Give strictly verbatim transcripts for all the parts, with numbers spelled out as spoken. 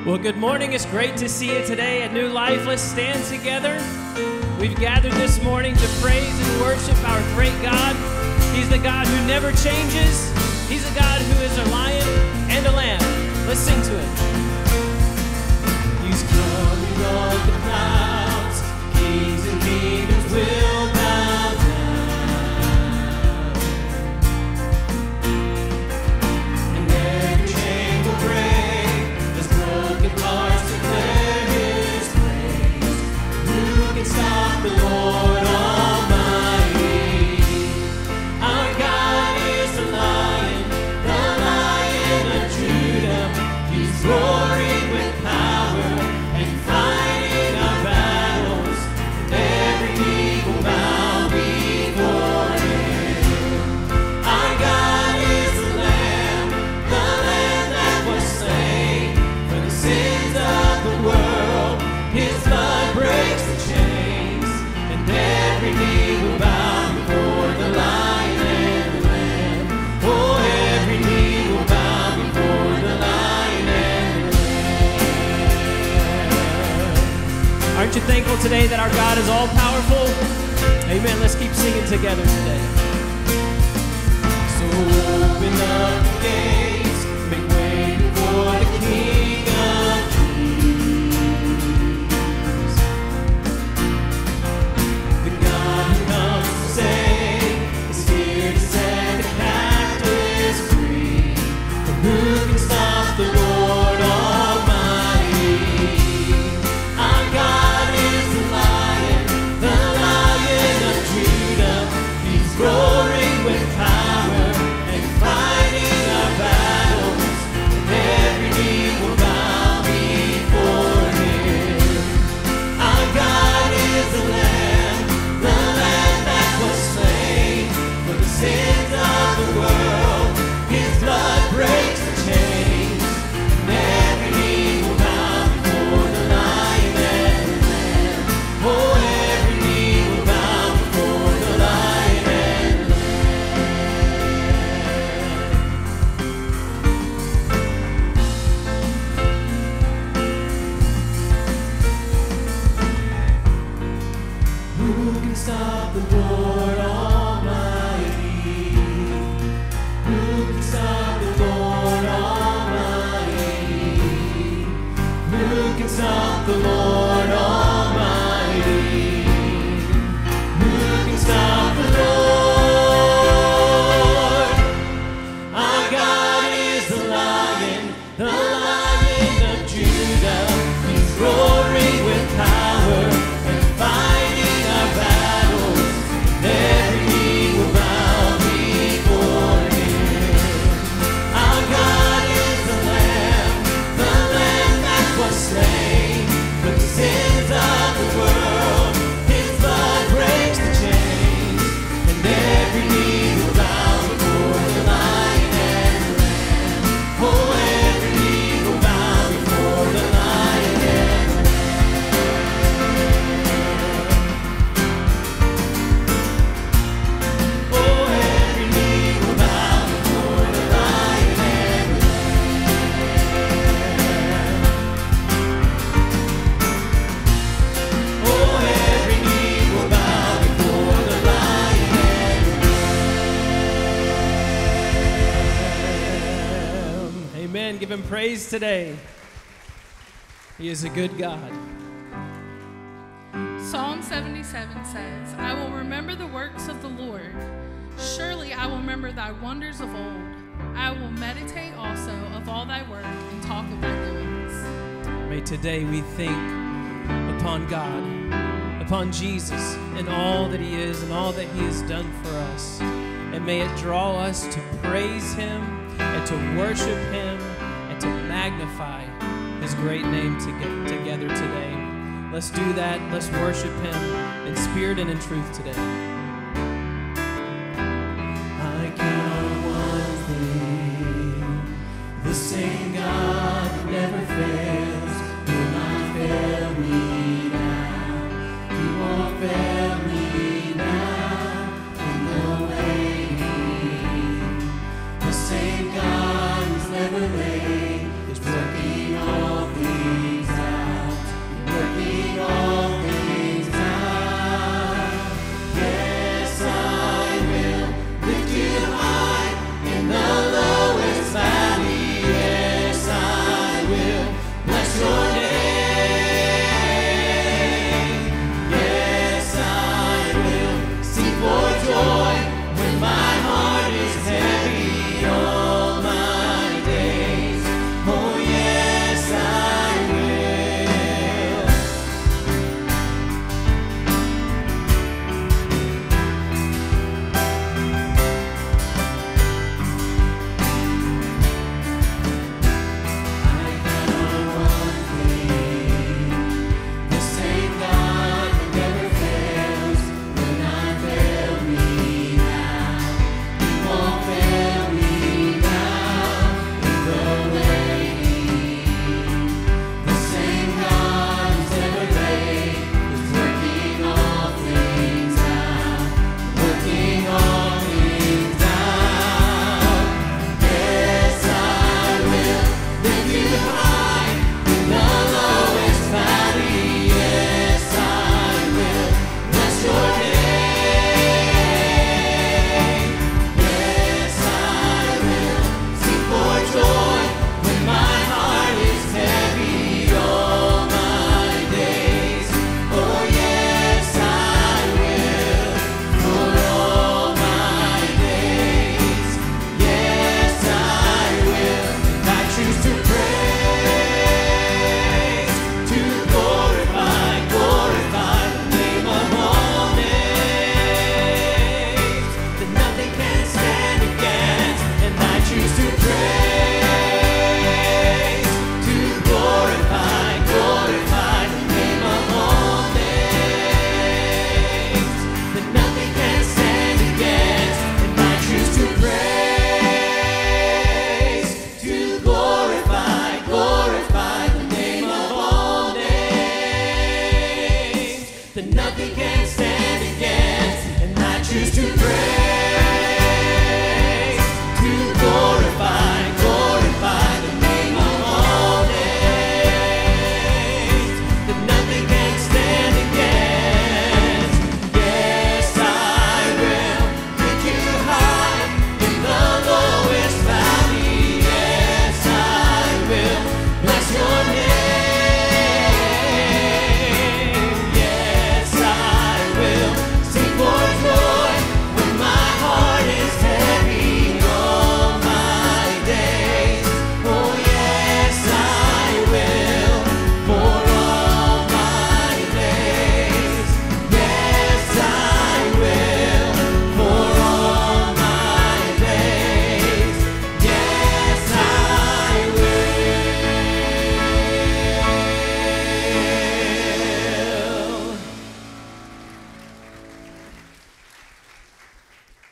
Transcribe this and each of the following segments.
Well, good morning. It's great to see you today at New Life. Let's stand together. We've gathered this morning to praise and worship our great God. He's the God who never changes. He's a God who is a lion and a lamb. Let's sing to him. He's coming on the clouds. Kings and kingdoms will bow down. And every chain will break as broken hearts declare his praise. Who can stop the Lord Almighty? Our God is the Lion, the Lion of Judah. He's roaring with power and fighting our battles. And every knee will bow before him. Our God is the Lamb, the Lamb that was slain for the sins of the world. His blood breaks the chains, and every knee will bow before the Lion and the Lamb. Oh, every knee will bow before the Lion and the Lamb. Aren't you thankful today that our God is all powerful? Amen. Let's keep singing together today. So open up the gates, make way for the King of Kings. The God who comes to save is here to set the captives free. For who can stop the Lord Almighty? Our God is the Lion, the Lion of Judah. He's roaring with power and fighting our battles. And every knee will bow before him. Our God is the Lamb, the Lamb that was slain for the sins of the world. His blood breaks the chains, and every knee will bow before the Lion and the Lamb. Oh, every knee will bow before the Lion and the Lamb. Who can stop the Lord Almighty? Who can stop the Lord Almighty? Who can stop the Lord Almighty? Who can stop the Lord? Our God is the Lion, the Lion of Judah. He's roaring with power and fighting our battles. Every knee will bow before him. Our God is the Lamb, the Lamb that was slain for the sins of the world. His blood breaks the chains, and every knee will bow before the Lion and the Lamb. Oh, every knee will bow before the Lion and the Lamb. Oh, every knee will bow before the Lion and the Lamb. Oh, every knee will bow before the Lion and the Lamb. Amen. Give him praise today. He is a good God. Psalm seventy-seven says, I will remember the works of the Lord. Surely I will remember thy wonders of old. I will meditate also of all thy work and talk of thy doings. May today we think upon God, upon Jesus, and all that he is and all that he has done for us. And may it draw us to praise him and to worship him and to magnify his great name to get together today. Let's do that. Let's worship him in spirit and in truth today. I count one thing, the same God that never fails will not fail me now. He won't fail me now in the waiting. The same God who's never late is working all things.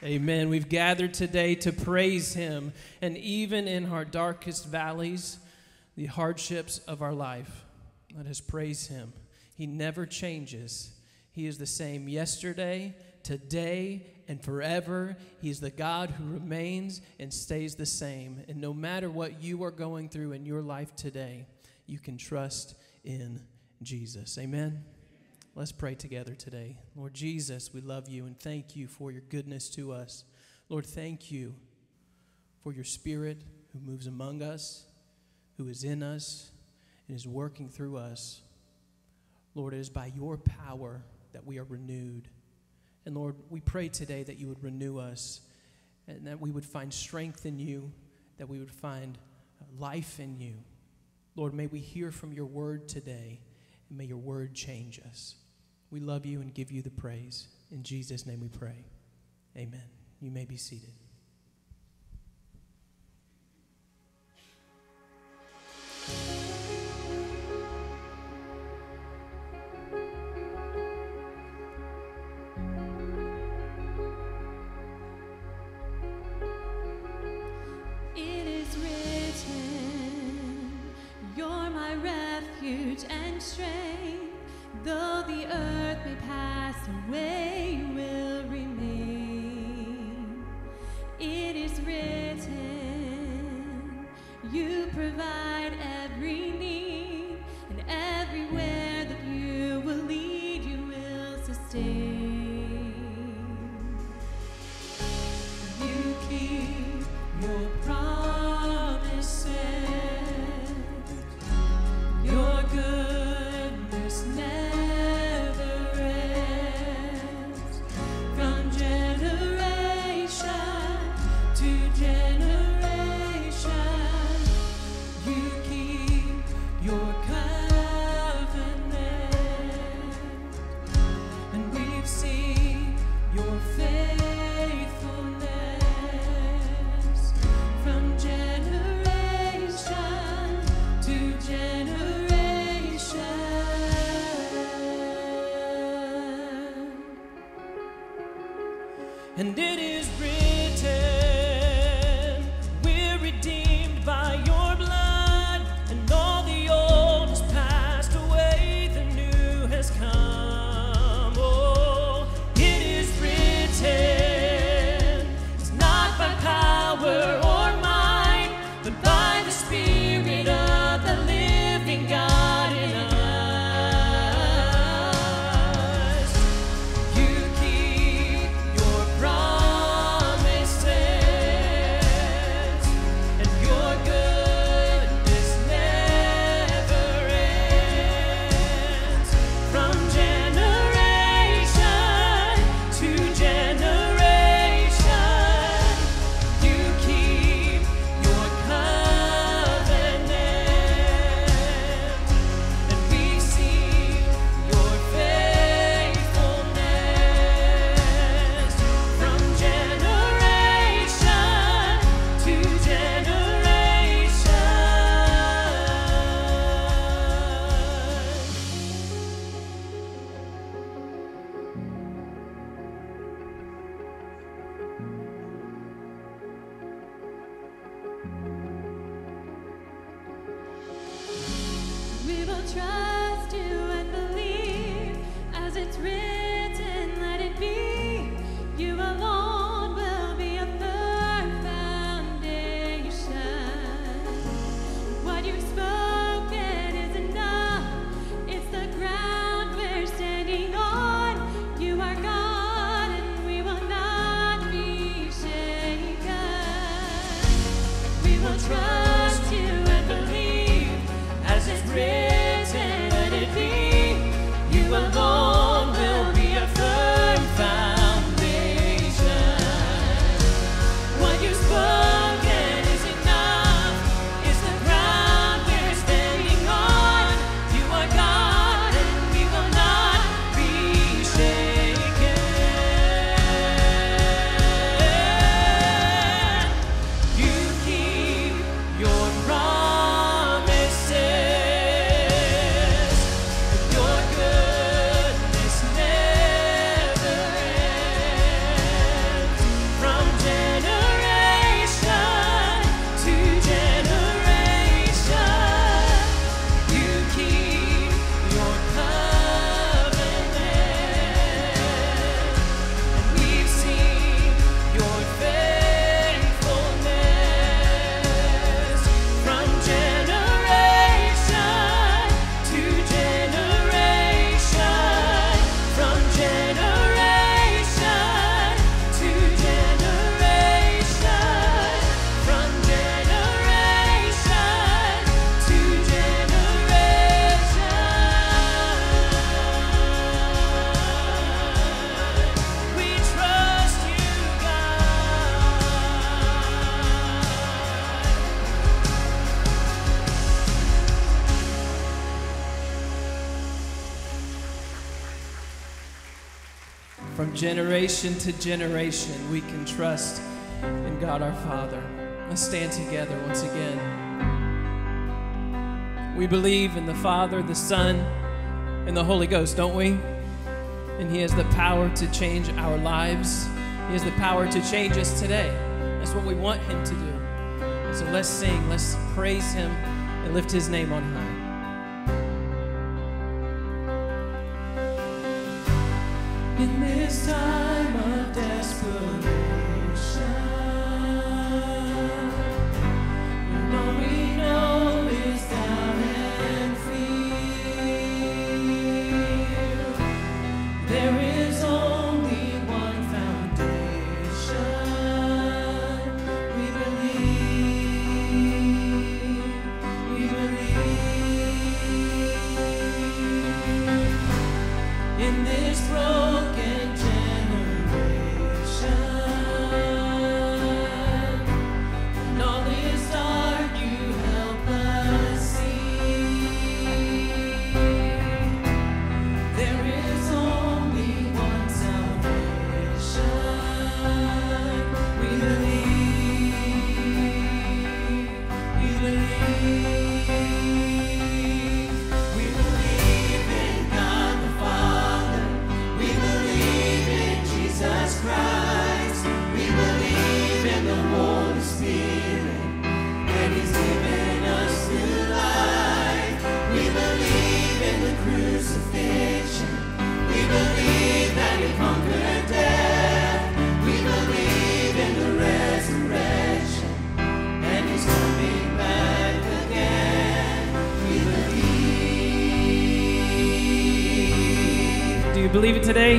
Amen. We've gathered today to praise him. And even in our darkest valleys, the hardships of our life, let us praise him. He never changes. He is the same yesterday, today, and forever. He is the God who remains and stays the same. And no matter what you are going through in your life today, you can trust in Jesus. Amen. Let's pray together today. Lord Jesus, we love you and thank you for your goodness to us. Lord, thank you for your Spirit who moves among us, who is in us, and is working through us. Lord, it is by your power that we are renewed. And Lord, we pray today that you would renew us and that we would find strength in you, that we would find life in you. Lord, may we hear from your word today, and may your word change us. We love you and give you the praise. In Jesus' name we pray. Amen. You may be seated. It is written, you're my refuge and strength. Though the earth may pass away, you will remain. It is written, you provide every need, and everywhere that you will lead, you will sustain. You keep your promises, your goodness never ends. From generation to generation, you keep your covenant, and we've seen your faithfulness from generation to generation. And it is written, we're redeemed by your blood, and all the old has passed away, the new has come. Oh, it is written, it's not by power or might, but by the Spirit of the living God in us. You keep your promises. From generation to generation, we can trust in God our Father. Let's stand together once again. We believe in the Father, the Son, and the Holy Ghost, don't we? And He has the power to change our lives. He has the power to change us today. That's what we want Him to do. So let's sing, let's praise Him, and lift His name on high. In this time of desperation, when all we know is doubt and fear, there is only one foundation. We believe, we believe in this broken generation. When all is dark, you help us see. There is only one salvation. We believe, we believe, we believe in God the Father. We believe in Jesus Christ. We believe in the Holy Spirit, and He's given us new life. We believe in the crucifixion. We believe that He conquered death. We believe in the resurrection, and He's coming back again. We believe. Do you believe it today?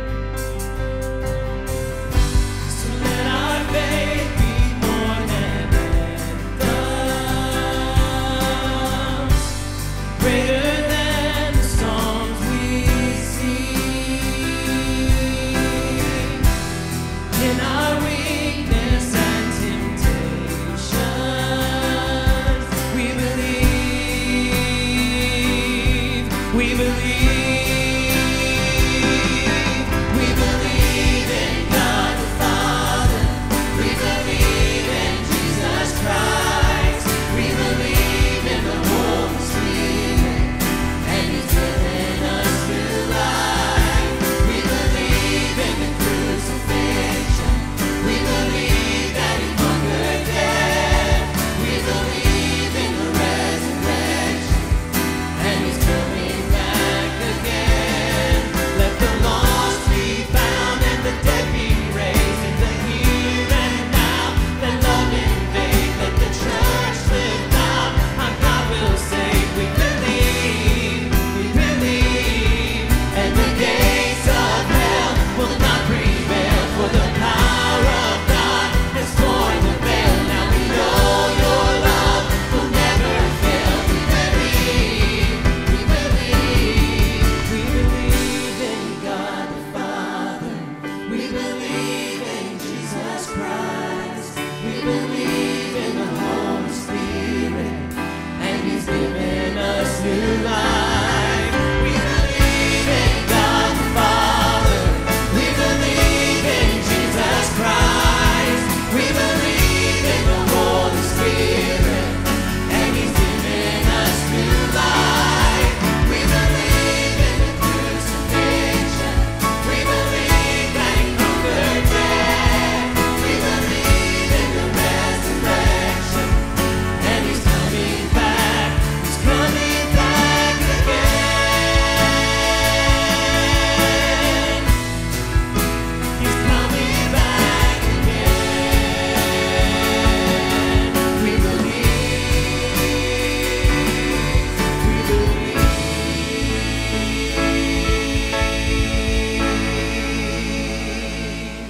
So let our faith be more than anthems, greater than the songs we sing. In our weakness and temptations, we believe, we believe. We believe in God the Father. We believe in Jesus Christ. We believe in the Holy Spirit, and He's given us new life. We believe in the crucifixion. We believe that He conquered death. We believe in the resurrection, and He's coming back again. Let the lost be found and the dead be raised in the here and now. Let love invade, let the church live out. Our God will save. We believe, we believe, and the gates of hell will not prevail. For the power of God has torn the veil. Now we know Your love will never fail. We believe, we believe, we believe in God the Father. We believe in Jesus Christ. We believe in the Holy Spirit, and He's given us new life. We believe in God the Father. We believe in Jesus Christ. We believe in the Holy Spirit, and He's given us new life. We believe in the crucifixion. We believe that He conquered death. We believe in the resurrection, and He's coming back. He's coming back again. He's coming back again. We believe, we believe.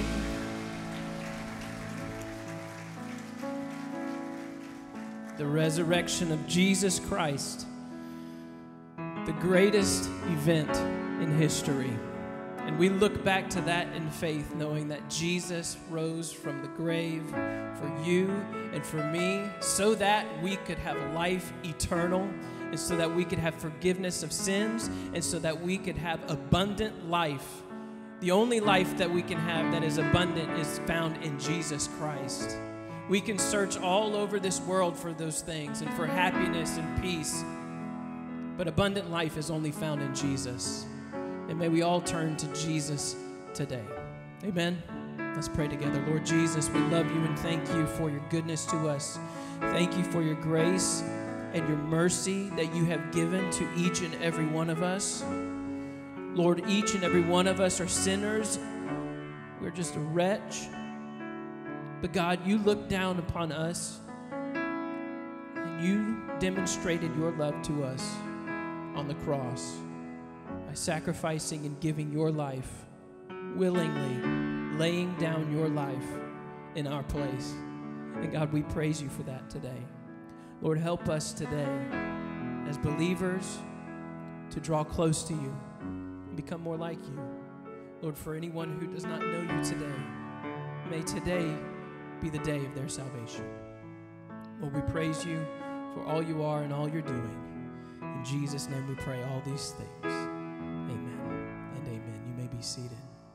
The resurrection of Jesus Christ, the greatest event in history. And we look back to that in faith, knowing that Jesus rose from the grave for you and for me, so that we could have life eternal, and so that we could have forgiveness of sins, and so that we could have abundant life The only life that we can have that is abundant is found in Jesus Christ. We can search all over this world for those things and for happiness and peace, but abundant life is only found in Jesus. And may we all turn to Jesus today. Amen. Let's pray together. Lord Jesus, we love you and thank you for your goodness to us. Thank you for your grace and your mercy that you have given to each and every one of us. Lord, each and every one of us are sinners. We're just a wretch. But God, you looked down upon us and you demonstrated your love to us on the cross by sacrificing and giving your life, willingly laying down your life in our place. And God, we praise you for that today. Lord, help us today as believers to draw close to you and become more like you. Lord, for anyone who does not know you today, may today be the day of their salvation. Lord, we praise you for all you are and all you're doing. In Jesus' name we pray all these things. Amen and amen. You may be seated.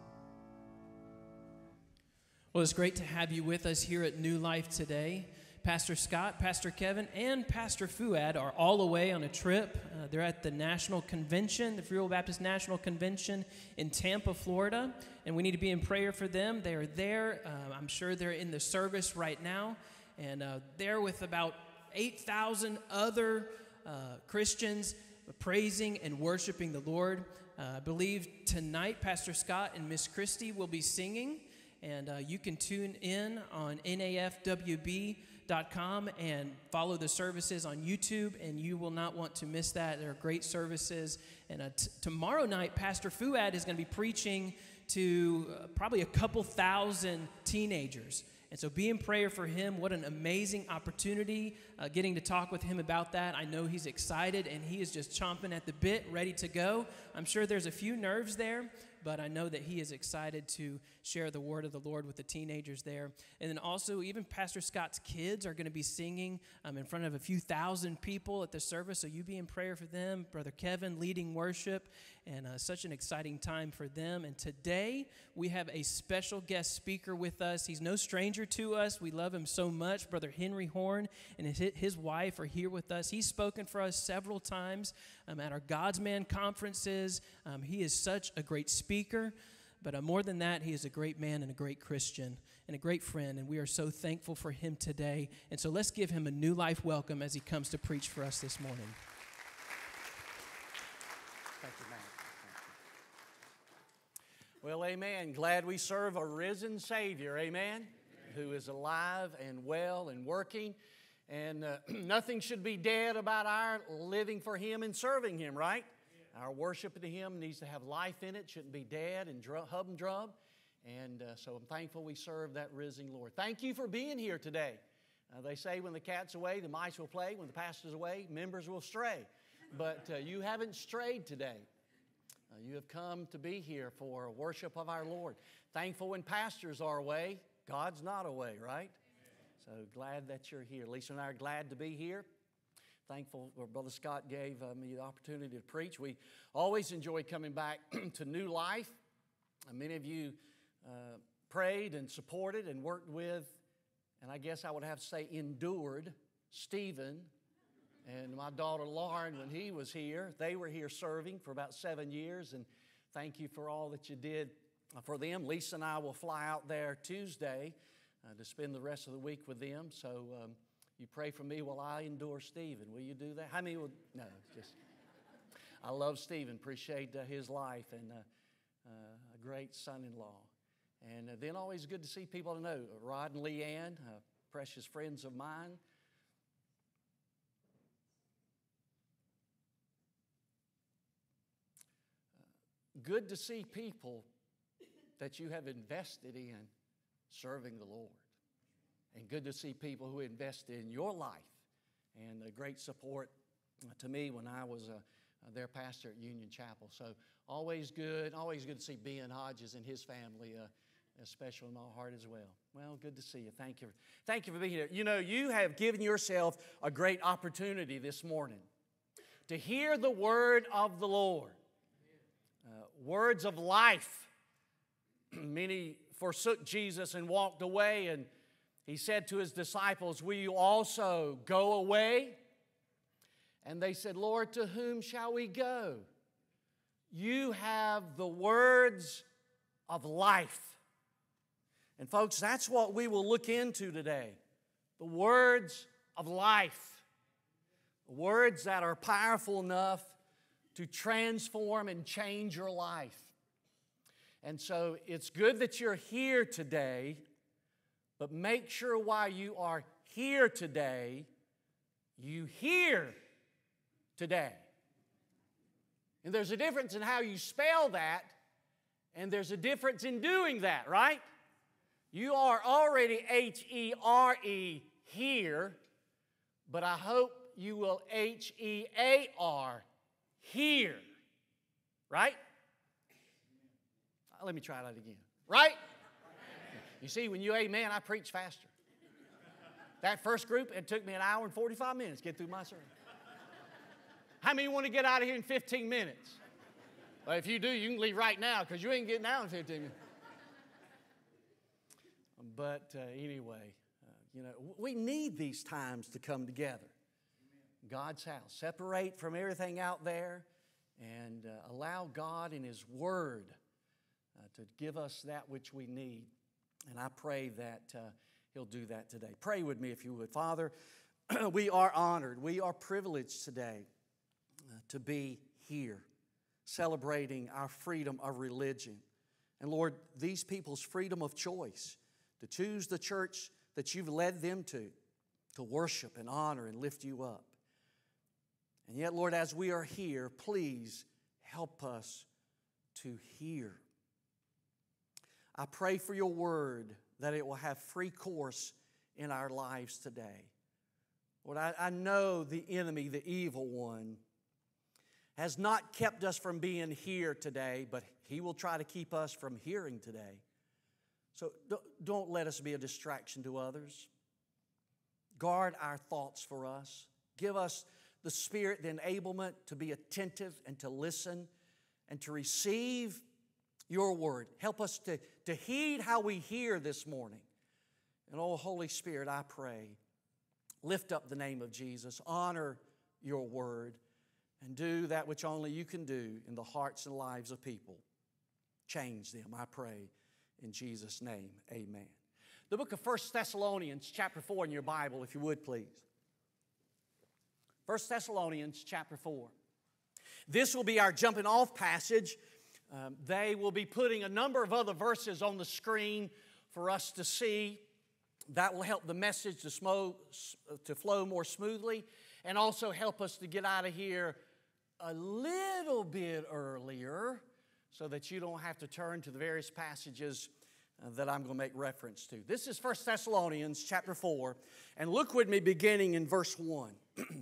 Well, it's great to have you with us here at New Life today. Pastor Scott, Pastor Kevin, and Pastor Fuad are all away on a trip. Uh, they're at the National Convention, the Free Will Baptist National Convention in Tampa, Florida, and we need to be in prayer for them. They are there. Uh, I'm sure they're in the service right now, and uh, they're with about eight thousand other uh, Christians praising and worshiping the Lord. Uh, I believe tonight Pastor Scott and Miss Christie will be singing, and uh, you can tune in on N A F W B dot com and follow the services on YouTube, and you will not want to miss that. They're great services. And uh, t- tomorrow night, Pastor Fuad is going to be preaching to uh, probably a couple thousand teenagers. And so be in prayer for him. What an amazing opportunity uh, getting to talk with him about that. I know he's excited, and he is just chomping at the bit, ready to go. I'm sure there's a few nerves there, but I know that he is excited to share the word of the Lord with the teenagers there. And then also, even Pastor Scott's kids are going to be singing um, in front of a few thousand people at the service, so you be in prayer for them. Brother Kevin leading worship, and uh, such an exciting time for them. And today, we have a special guest speaker with us. He's no stranger to us. We love him so much. Brother Henry Horne and his, his wife are here with us. He's spoken for us several times um, at our God's Man conferences. Um, he is such a great speaker. But uh, more than that, he is a great man and a great Christian and a great friend, and we are so thankful for him today. And so let's give him a New Life welcome as he comes to preach for us this morning. Thank you, man. Thank you. Well, amen. Glad we serve a risen Savior, amen, who is alive and well and working. And uh, nothing should be dead about our living for Him and serving Him, right? Our worship to Him needs to have life in it, shouldn't be dead and drum, humdrum. And uh, so I'm thankful we serve that risen Lord. Thank you for being here today. Uh, they say when the cat's away, the mice will play. When the pastor's away, members will stray. But uh, you haven't strayed today. Uh, you have come to be here for worship of our Lord. Thankful when pastors are away, God's not away, right? So glad that you're here. Lisa and I are glad to be here. Thankful Brother Scott gave uh, me the opportunity to preach. We always enjoy coming back to New Life. Uh, many of you uh, prayed and supported and worked with, and I guess I would have to say endured, Stephen and my daughter Lauren when he was here. They were here serving for about seven years, and thank you for all that you did for them. Lisa and I will fly out there Tuesday uh, to spend the rest of the week with them, so um, you pray for me while I endure Stephen. Will you do that? How many will? No, just, I love Stephen, appreciate uh, his life, and uh, uh, a great son-in-law. And uh, then always good to see people I know, Rod and Leanne, uh, precious friends of mine. Uh, good to see people that you have invested in serving the Lord. And good to see people who invested in your life, and a great support to me when I was uh, their pastor at Union Chapel. So always good, always good to see Ben Hodges and his family, uh, special in my heart as well. Well, good to see you. Thank you. Thank you for being here. You know, you have given yourself a great opportunity this morning to hear the word of the Lord. Uh, words of life, many forsook Jesus and walked away, and he said to his disciples, "Will you also go away?" And they said, "Lord, to whom shall we go? You have the words of life." And folks, that's what we will look into today. The words of life. Words that are powerful enough to transform and change your life. And so it's good that you're here today, but make sure while you are here today, you hear today. And there's a difference in how you spell that, and there's a difference in doing that, right? You are already H E R E here, but I hope you will H E A R here, right? Let me try that again. Right? You see, when you amen, I preach faster. That first group, it took me an hour and forty-five minutes to get through my sermon. How many want to get out of here in fifteen minutes? Well, if you do, you can leave right now because you ain't getting out in fifteen minutes. But uh, anyway, uh, you know, we need these times to come together. God's house. Separate from everything out there and uh, allow God in His Word uh, to give us that which we need. And I pray that uh, He'll do that today. Pray with me if you would. Father, we are honored. We are privileged today uh, to be here celebrating our freedom of religion. And Lord, these people's freedom of choice to choose the church that You've led them to, to worship and honor and lift You up. And yet, Lord, as we are here, please help us to hear. I pray for Your Word that it will have free course in our lives today. Lord, I, I know the enemy, the evil one, has not kept us from being here today, but he will try to keep us from hearing today. So don't let us be a distraction to others. Guard our thoughts for us. Give us the spirit, the enablement to be attentive and to listen and to receive Your Word. Help us to, to heed how we hear this morning. And oh, Holy Spirit, I pray, lift up the name of Jesus, honor Your Word, and do that which only You can do in the hearts and lives of people. Change them, I pray, in Jesus' name, amen. The book of First Thessalonians, chapter four in your Bible, if you would, please. First Thessalonians, chapter four. This will be our jumping off passage. Um, they will be putting a number of other verses on the screen for us to see. That will help the message to, smo- to flow more smoothly and also help us to get out of here a little bit earlier so that you don't have to turn to the various passages uh, that I'm going to make reference to. This is First Thessalonians chapter four, and look with me beginning in verse one.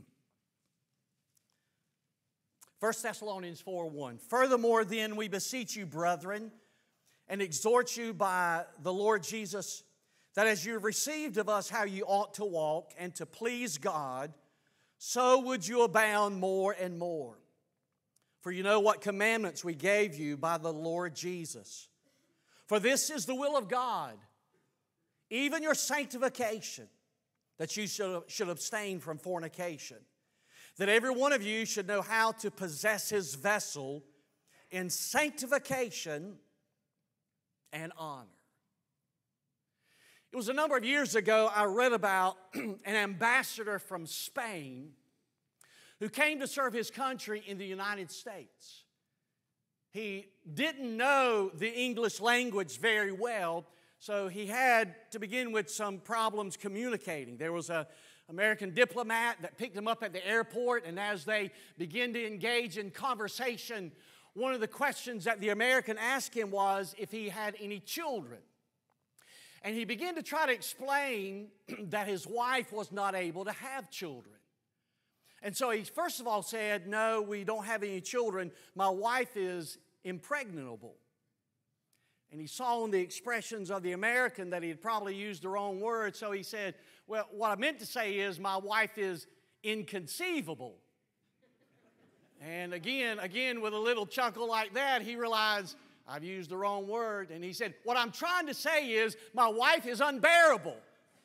First Thessalonians four one. Furthermore, then, we beseech you, brethren, and exhort you by the Lord Jesus, that as you have received of us how you ought to walk and to please God, so would you abound more and more. For you know what commandments we gave you by the Lord Jesus. For this is the will of God, even your sanctification, that you should, should abstain from fornication, that every one of you should know how to possess his vessel in sanctification and honor. It was a number of years ago I read about an ambassador from Spain who came to serve his country in the United States. He didn't know the English language very well, so he had to begin with some problems communicating. There was an American diplomat that picked him up at the airport, and as they began to engage in conversation, one of the questions that the American asked him was if he had any children. And he began to try to explain that his wife was not able to have children. And so he first of all said, no, we don't have any children. My wife is impregnable. And he saw in the expressions of the American that he had probably used the wrong word. So he said, well, what I meant to say is my wife is inconceivable. And again, again, with a little chuckle like that, he realized, I've used the wrong word. And he said, what I'm trying to say is my wife is unbearable.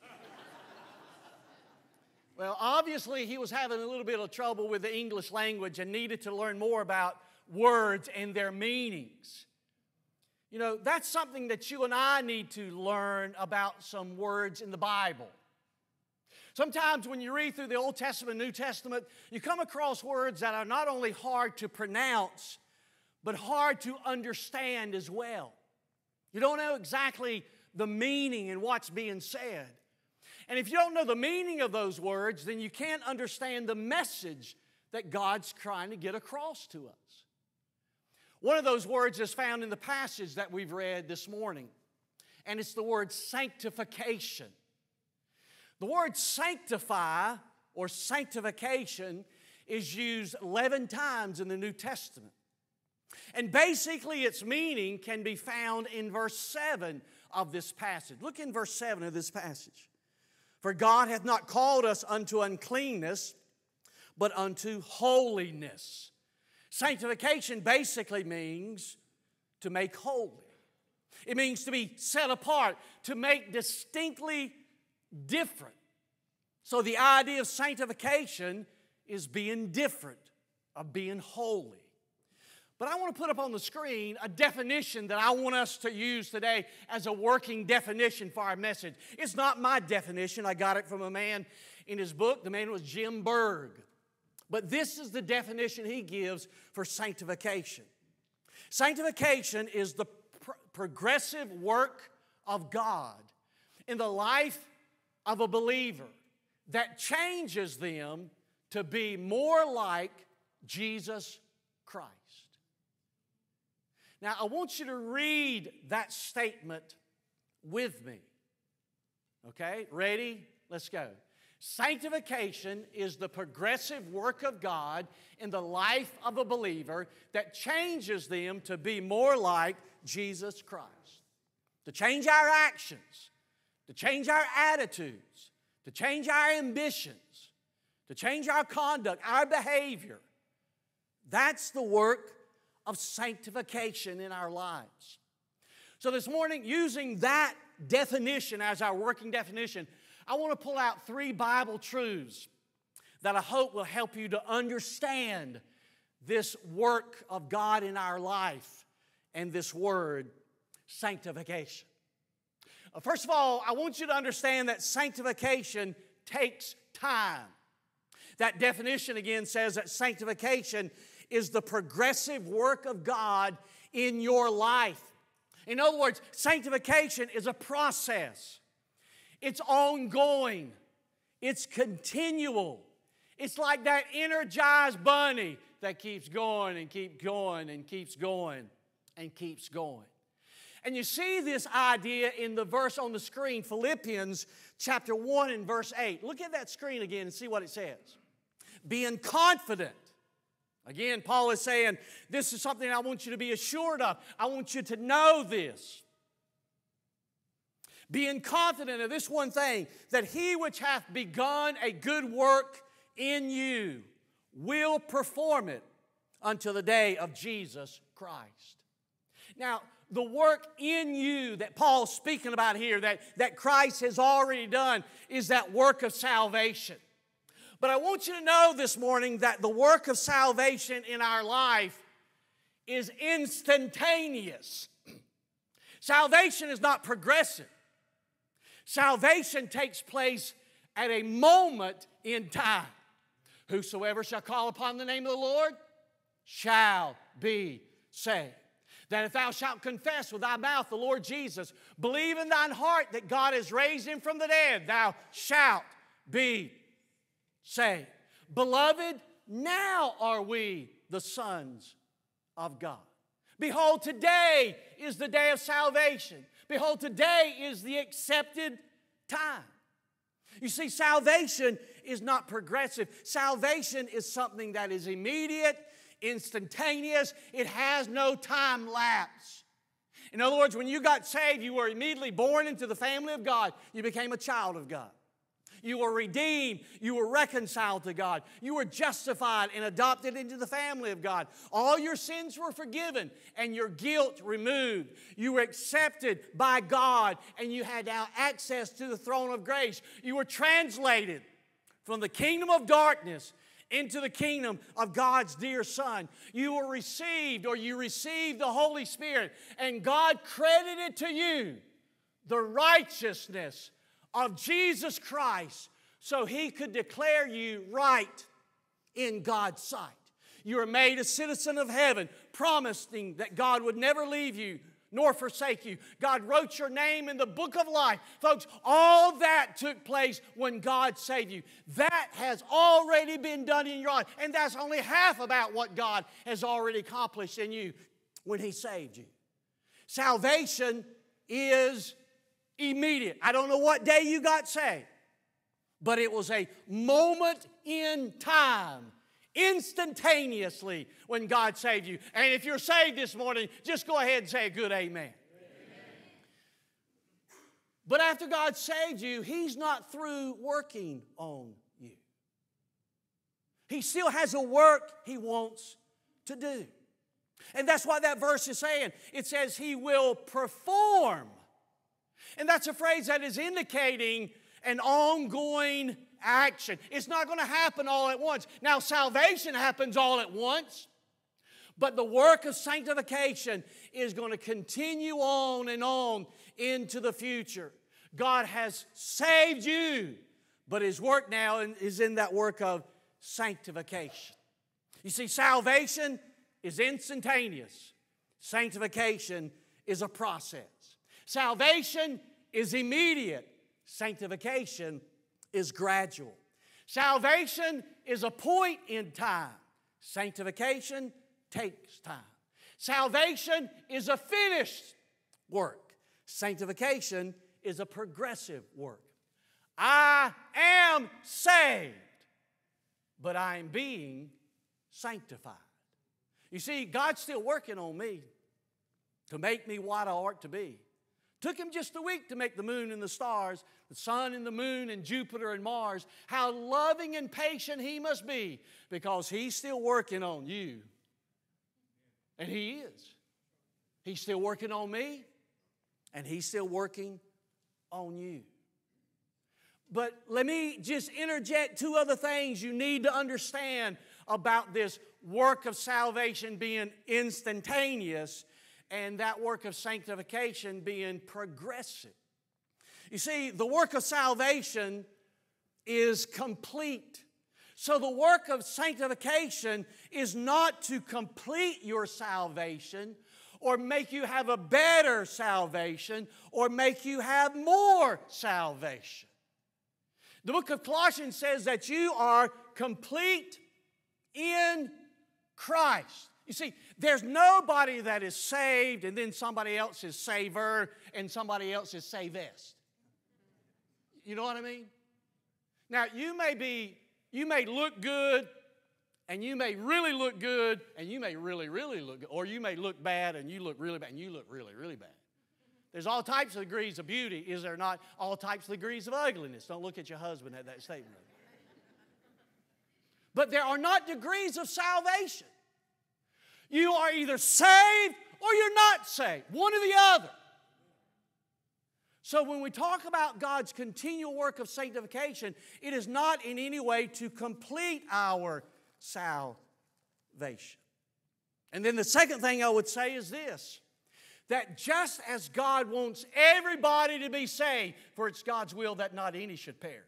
Well, obviously he was having a little bit of trouble with the English language and needed to learn more about words and their meanings. You know, that's something that you and I need to learn about some words in the Bible. Sometimes when you read through the Old Testament, New Testament, you come across words that are not only hard to pronounce, but hard to understand as well. You don't know exactly the meaning and what's being said. And if you don't know the meaning of those words, then you can't understand the message that God's trying to get across to us. One of those words is found in the passage that we've read this morning, and it's the word sanctification. The word sanctify or sanctification is used eleven times in the New Testament. And basically its meaning can be found in verse seven of this passage. Look in verse seven of this passage. For God hath not called us unto uncleanness, but unto holiness. Sanctification basically means to make holy. It means to be set apart, to make distinctly different. So the idea of sanctification is being different, of being holy. But I want to put up on the screen a definition that I want us to use today as a working definition for our message. It's not my definition. I got it from a man in his book. The man was Jim Berg. But this is the definition he gives for sanctification. Sanctification is the pr- progressive work of God in the life of a believer that changes them to be more like Jesus Christ. Now, I want you to read that statement with me. Okay, ready? Let's go. Sanctification is the progressive work of God in the life of a believer that changes them to be more like Jesus Christ. To change our actions, to change our attitudes, to change our ambitions, to change our conduct, our behavior. That's the work of sanctification in our lives. So this morning, using that definition as our working definition, I want to pull out three Bible truths that I hope will help you to understand this work of God in our life and this word, sanctification. First of all, I want you to understand that sanctification takes time. That definition again says that sanctification is the progressive work of God in your life. In other words, sanctification is a process. It's ongoing. It's continual. It's like that energized bunny that keeps going and keeps going and keeps going and keeps going. And you see this idea in the verse on the screen, Philippians chapter one and verse eight. Look at that screen again and see what it says. Being confident. Again, Paul is saying, this is something I want you to be assured of. I want you to know this. Being confident of this one thing, that he which hath begun a good work in you will perform it until the day of Jesus Christ. Now, the work in you that Paul's speaking about here, that, that Christ has already done, is that work of salvation. But I want you to know this morning that the work of salvation in our life is instantaneous. Salvation is not progressive. Salvation takes place at a moment in time. Whosoever shall call upon the name of the Lord shall be saved. That if thou shalt confess with thy mouth the Lord Jesus, believe in thine heart that God has raised him from the dead, thou shalt be saved. Beloved, now are we the sons of God. Behold, today is the day of salvation. Behold, today is the accepted time. You see, salvation is not progressive. Salvation is something that is immediate, instantaneous. It has no time lapse. In other words, when you got saved, you were immediately born into the family of God. You became a child of God. You were redeemed. You were reconciled to God. You were justified and adopted into the family of God. All your sins were forgiven and your guilt removed. You were accepted by God and you had now access to the throne of grace. You were translated from the kingdom of darkness into the kingdom of God's dear Son. You were received, or you received the Holy Spirit, and God credited to you the righteousness of Jesus Christ so He could declare you right in God's sight. You were made a citizen of heaven, promising that God would never leave you nor forsake you. God wrote your name in the book of life. Folks, all that took place when God saved you. That has already been done in your life. And that's only half about what God has already accomplished in you when He saved you. Salvation is immediate. I don't know what day you got saved, but it was a moment in time, instantaneously, when God saved you. And if you're saved this morning, just go ahead and say a good amen. Amen. But after God saved you, He's not through working on you. He still has a work He wants to do. And that's what that verse is saying. It says He will perform. And that's a phrase that is indicating an ongoing action. It's not going to happen all at once. Now, salvation happens all at once, but the work of sanctification is going to continue on and on into the future. God has saved you, but His work now is in that work of sanctification. You see, salvation is instantaneous. Sanctification is a process. Salvation is immediate. Sanctification is gradual. Salvation is a point in time. Sanctification takes time. Salvation is a finished work. Sanctification is a progressive work. I am saved, but I am being sanctified. You see, God's still working on me to make me what I ought to be. Took Him just a week to make the moon and the stars, the sun and the moon and Jupiter and Mars. How loving and patient He must be, because He's still working on you. And He is. He's still working on me, and He's still working on you. But let me just interject two other things you need to understand about this work of salvation being instantaneous and that work of sanctification being progressive. You see, the work of salvation is complete. So the work of sanctification is not to complete your salvation or make you have a better salvation or make you have more salvation. The book of Colossians says that you are complete in Christ. You see, there's nobody that is saved and then somebody else is saver and somebody else is savest. You know what I mean? Now, you may be, you may look good and you may really look good and you may really, really look good. Or you may look bad and you look really bad and you look really, really bad. There's all types of degrees of beauty. Is there not all types of degrees of ugliness? Don't look at your husband at that statement. But there are not degrees of salvation. You are either saved or you're not saved. One or the other. So when we talk about God's continual work of sanctification, it is not in any way to complete our salvation. And then the second thing I would say is this, that just as God wants everybody to be saved, for it's God's will that not any should perish.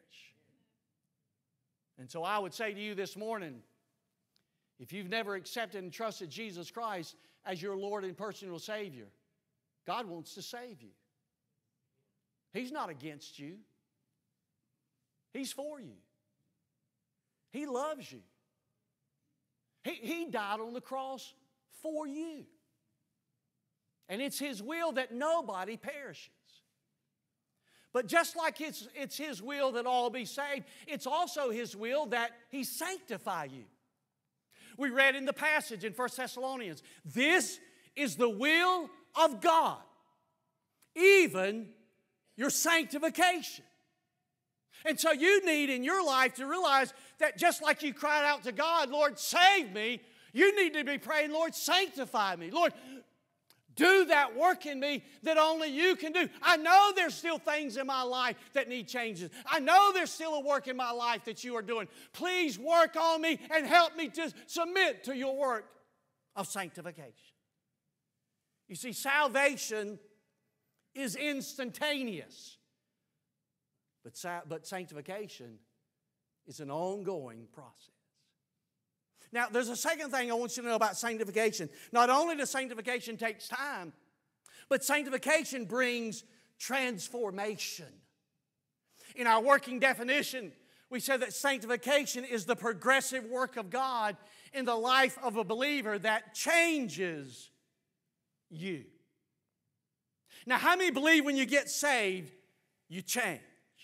And so I would say to you this morning, if you've never accepted and trusted Jesus Christ as your Lord and personal Savior, God wants to save you. He's not against you. He's for you. He loves you. He, he died on the cross for you. And it's His will that nobody perishes. But just like it's, it's His will that all be saved, it's also His will that He sanctify you. We read in the passage in First Thessalonians, this is the will of God, even your sanctification. And so you need in your life to realize that just like you cried out to God, Lord, save me, you need to be praying, Lord, sanctify me. Lord, do that work in me that only you can do. I know there's still things in my life that need changes. I know there's still a work in my life that you are doing. Please work on me and help me to submit to your work of sanctification. You see, salvation is instantaneous, but, sa- but sanctification is an ongoing process. Now, there's a second thing I want you to know about sanctification. Not only does sanctification take time, but sanctification brings transformation. In our working definition, we said that sanctification is the progressive work of God in the life of a believer that changes you. Now, how many believe when you get saved, you change?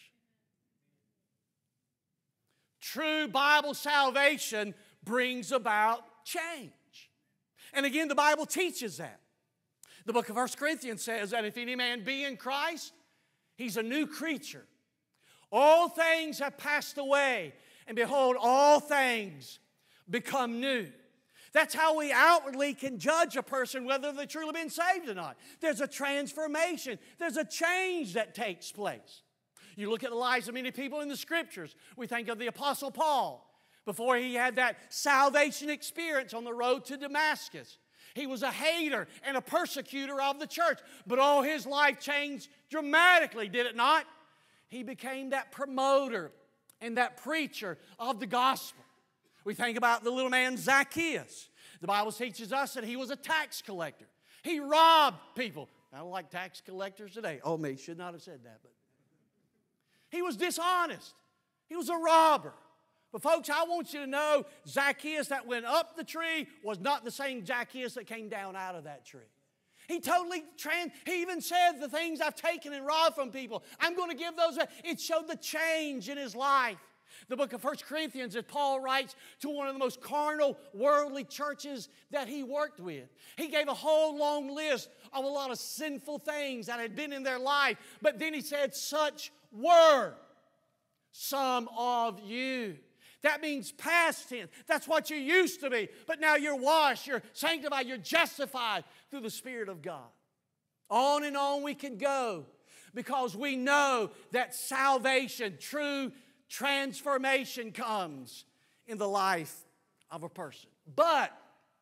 True Bible salvation brings about change. And again, the Bible teaches that. The book of First Corinthians says that if any man be in Christ, he's a new creature. All things have passed away, and behold, all things become new. That's how we outwardly can judge a person whether they've truly been saved or not. There's a transformation. There's a change that takes place. You look at the lives of many people in the Scriptures. We think of the Apostle Paul. Before he had that salvation experience on the road to Damascus, he was a hater and a persecutor of the church. But all his life changed dramatically, did it not? He became that promoter and that preacher of the gospel. We think about the little man Zacchaeus. The Bible teaches us that he was a tax collector. He robbed people. I don't like tax collectors today. Oh, me, should not have said that. But he was dishonest. He was a robber. But folks, I want you to know Zacchaeus that went up the tree was not the same Zacchaeus that came down out of that tree. He totally, trans, he even said the things I've taken and robbed from people, I'm going to give those back. It showed the change in his life. The book of First Corinthians that Paul writes to one of the most carnal, worldly churches that he worked with. He gave a whole long list of a lot of sinful things that had been in their life. But then he said, such were some of you. That means past tense. That's what you used to be. But now you're washed, you're sanctified, you're justified through the Spirit of God. On and on we can go because we know that salvation, true transformation comes in the life of a person. But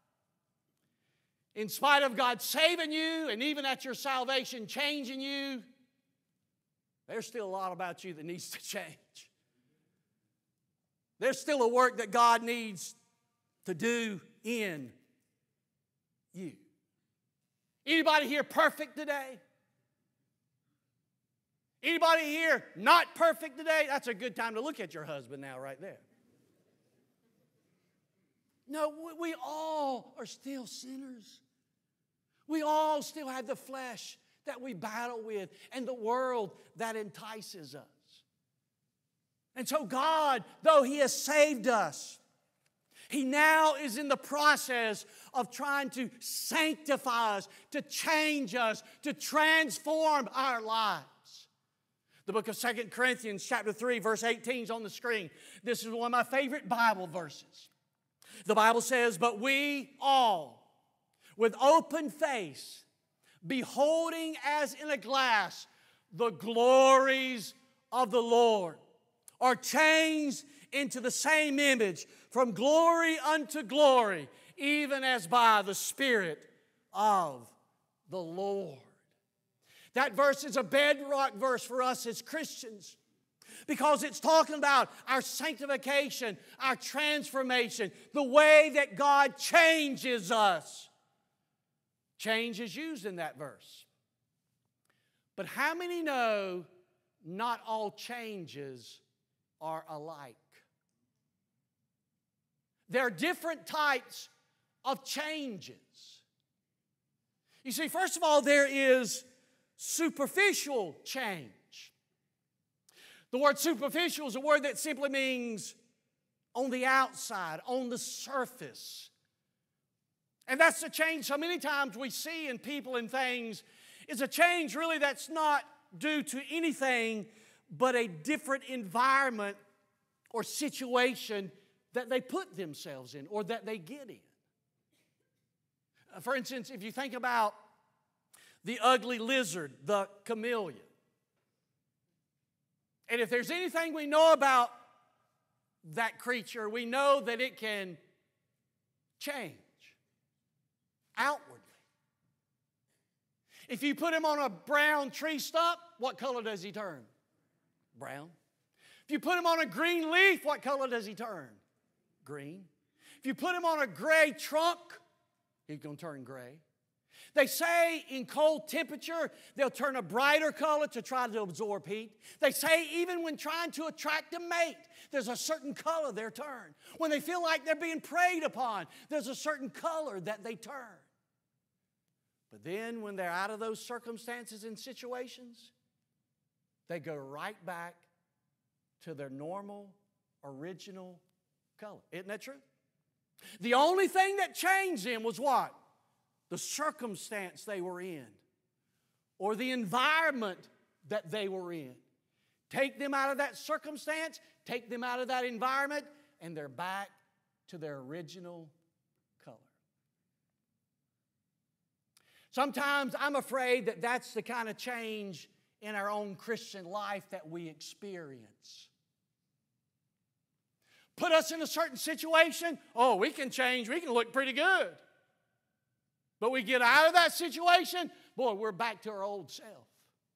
in spite of God saving you and even at your salvation changing you, there's still a lot about you that needs to change. There's still a work that God needs to do in you. Anybody here perfect today? Anybody here not perfect today? That's a good time to look at your husband now right there. No, we all are still sinners. We all still have the flesh that we battle with and the world that entices us. And so God, though He has saved us, He now is in the process of trying to sanctify us, to change us, to transform our lives. The book of Second Corinthians chapter three, verse eighteen is on the screen. This is one of my favorite Bible verses. The Bible says, but we all, with open face, beholding as in a glass the glories of the Lord, are changed into the same image from glory unto glory, even as by the Spirit of the Lord. That verse is a bedrock verse for us as Christians because it's talking about our sanctification, our transformation, the way that God changes us. Change is used in that verse. But how many know not all changes are alike? There are different types of changes. You see, first of all, there is superficial change. The word superficial is a word that simply means on the outside, on the surface. And that's the change so many times we see in people and things is a change really that's not due to anything but a different environment or situation that they put themselves in or that they get in. Uh, For instance, if you think about the ugly lizard, the chameleon, and if there's anything we know about that creature, we know that it can change outwardly. If you put him on a brown tree stump, what color does he turn? Brown. If you put him on a green leaf, what color does he turn? Green. If you put him on a gray trunk, he's going to turn gray. They say in cold temperature, they'll turn a brighter color to try to absorb heat. They say even when trying to attract a mate, there's a certain color they're turned. When they feel like they're being preyed upon, there's a certain color that they turn. But then when they're out of those circumstances and situations, they go right back to their normal, original color. Isn't that true? The only thing that changed them was what? The circumstance they were in or the environment that they were in. Take them out of that circumstance, take them out of that environment, and they're back to their original color. Sometimes I'm afraid that that's the kind of change in our own Christian life that we experience. Put us in a certain situation, oh, we can change, we can look pretty good. But we get out of that situation, boy, we're back to our old self.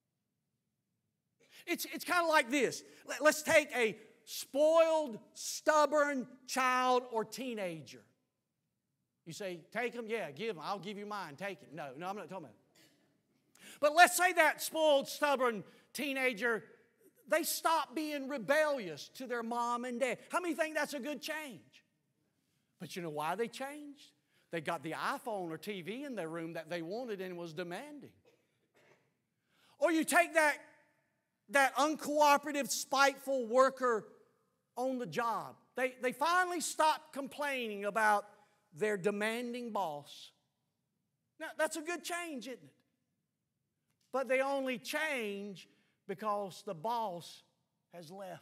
It's, it's kind of like this. Let, let's take a spoiled, stubborn child or teenager. You say, take them? Yeah, give them. I'll give you mine. Take it. No, no, I'm not talking about it. But let's say that spoiled, stubborn teenager, they stop being rebellious to their mom and dad. How many think that's a good change? But you know why they changed? They got the iPhone or T V in their room that they wanted and was demanding. Or you take that, that uncooperative, spiteful worker on the job. They, they finally stopped complaining about their demanding boss. Now, that's a good change, isn't it? But they only change because the boss has left.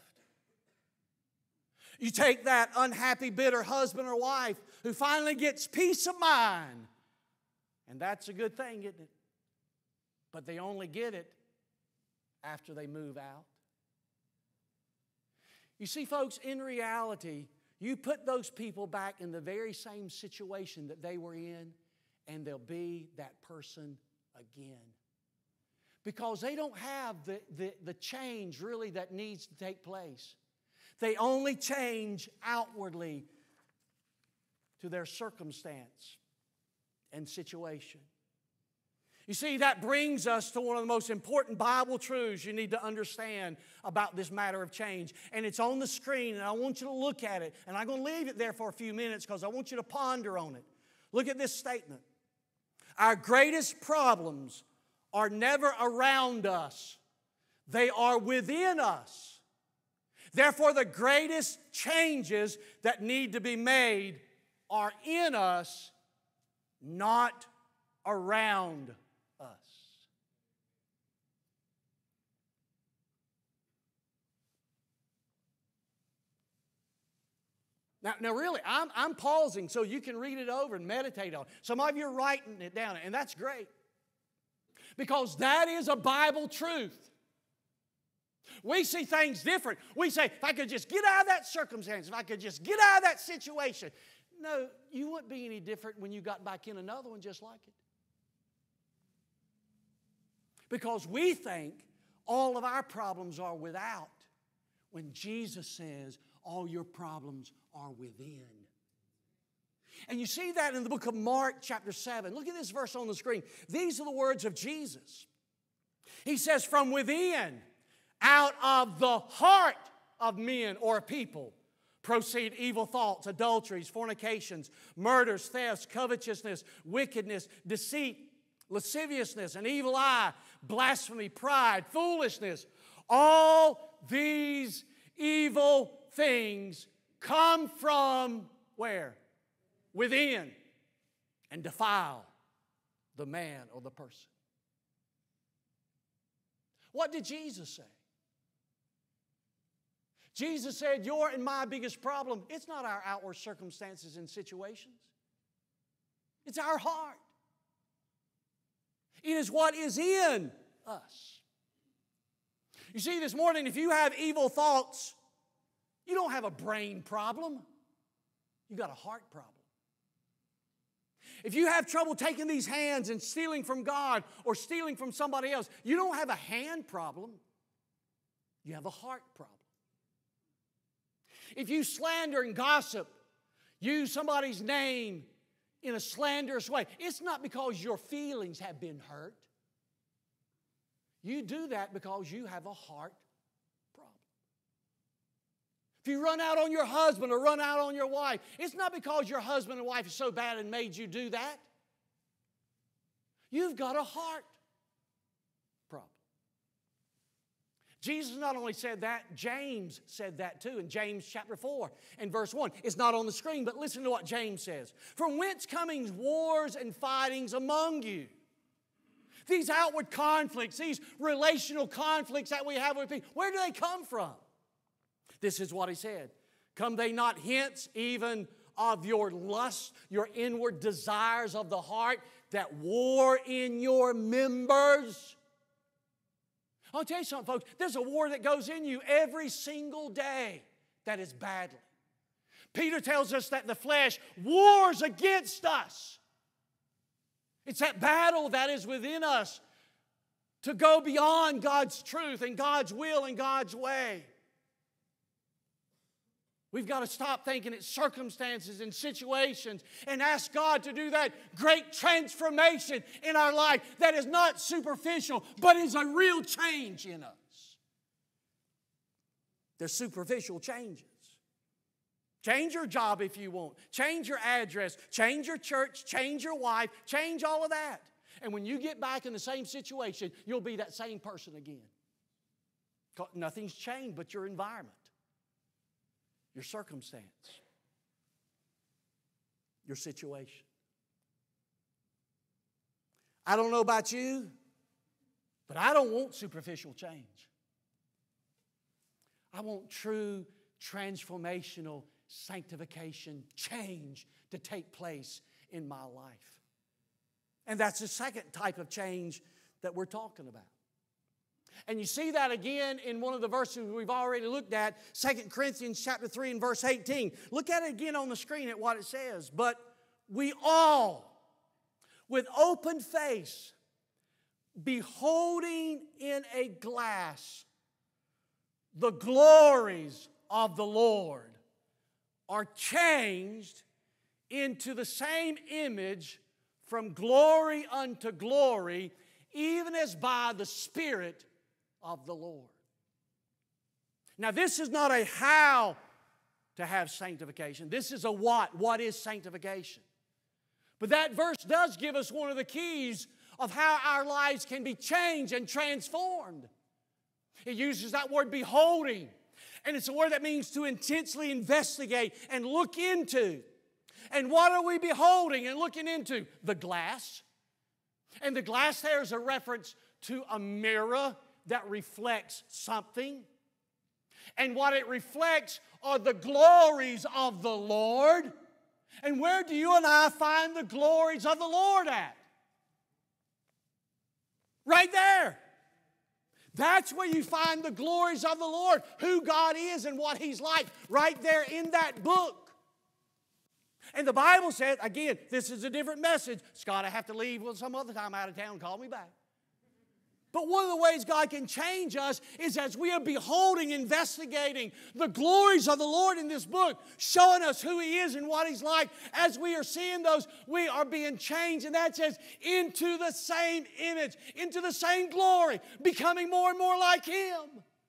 You take that unhappy, bitter husband or wife who finally gets peace of mind. And that's a good thing, isn't it? But they only get it after they move out. You see, folks, in reality, you put those people back in the very same situation that they were in, and they'll be that person again. Because they don't have the, the, the change really that needs to take place. They only change outwardly to their circumstance and situation. You see, that brings us to one of the most important Bible truths you need to understand about this matter of change. And it's on the screen, and I want you to look at it. And I'm going to leave it there for a few minutes because I want you to ponder on it. Look at this statement. Our greatest problems are never around us. They are within us. Therefore, the greatest changes that need to be made are in us, not around us. Now, now really, I'm, I'm pausing so you can read it over and meditate on it. Some of you are writing it down, and that's great. Because that is a Bible truth. We see things different. We say, if I could just get out of that circumstance, if I could just get out of that situation. No, you wouldn't be any different when you got back in another one just like it. Because we think all of our problems are without, when Jesus says all your problems are within. And you see that in the book of Mark chapter seven. Look at this verse on the screen. These are the words of Jesus. He says, from within, out of the heart of men or people proceed evil thoughts, adulteries, fornications, murders, thefts, covetousness, wickedness, deceit, lasciviousness, an evil eye, blasphemy, pride, foolishness. All these evil things come from where? Within, and defile the man or the person. What did Jesus say? Jesus said, your and my biggest problem, it's not our outward circumstances and situations. It's our heart. It is what is in us. You see, this morning, if you have evil thoughts, you don't have a brain problem. You got a heart problem. If you have trouble taking these hands and stealing from God or stealing from somebody else, you don't have a hand problem. You have a heart problem. If you slander and gossip, use somebody's name in a slanderous way, it's not because your feelings have been hurt. You do that because you have a heart problem. If you run out on your husband or run out on your wife, it's not because your husband and wife is so bad and made you do that. You've got a heart problem. Jesus not only said that, James said that too in James chapter four and verse one. It's not on the screen, but listen to what James says. From whence coming wars and fightings among you? These outward conflicts, these relational conflicts that we have with people, where do they come from? This is what he said. Come they not hence even of your lust, your inward desires of the heart that war in your members? I'll tell you something, folks. There's a war that goes in you every single day that is badly. Peter tells us that the flesh wars against us. It's that battle that is within us to go beyond God's truth and God's will and God's way. We've got to stop thinking it's circumstances and situations and ask God to do that great transformation in our life that is not superficial, but is a real change in us. There's superficial changes. Change your job if you want. Change your address. Change your church. Change your wife. Change all of that. And when you get back in the same situation, you'll be that same person again. Nothing's changed but your environment, your circumstance, your situation. I don't know about you, but I don't want superficial change. I want true transformational sanctification change to take place in my life. And that's the second type of change that we're talking about. And you see that again in one of the verses we've already looked at, Second Corinthians chapter three and verse eighteen. Look at it again on the screen at what it says. But we all, with open face, beholding in a glass the glories of the Lord, are changed into the same image from glory unto glory, even as by the Spirit of the Lord. Now, this is not a how to have sanctification. This is a what. What is sanctification? But that verse does give us one of the keys of how our lives can be changed and transformed. It uses that word beholding. And it's a word that means to intensely investigate and look into. And what are we beholding and looking into? The glass. And the glass there is a reference to a mirror that reflects something. And what it reflects are the glories of the Lord. And where do you and I find the glories of the Lord at? Right there. That's where you find the glories of the Lord, who God is and what He's like, right there in that book. And the Bible says, again, this is a different message. Scott, I have to leave some other time out of town. Call me back. But one of the ways God can change us is as we are beholding, investigating the glories of the Lord in this book, showing us who He is and what He's like. As we are seeing those, we are being changed. And that says, into the same image, into the same glory, becoming more and more like Him.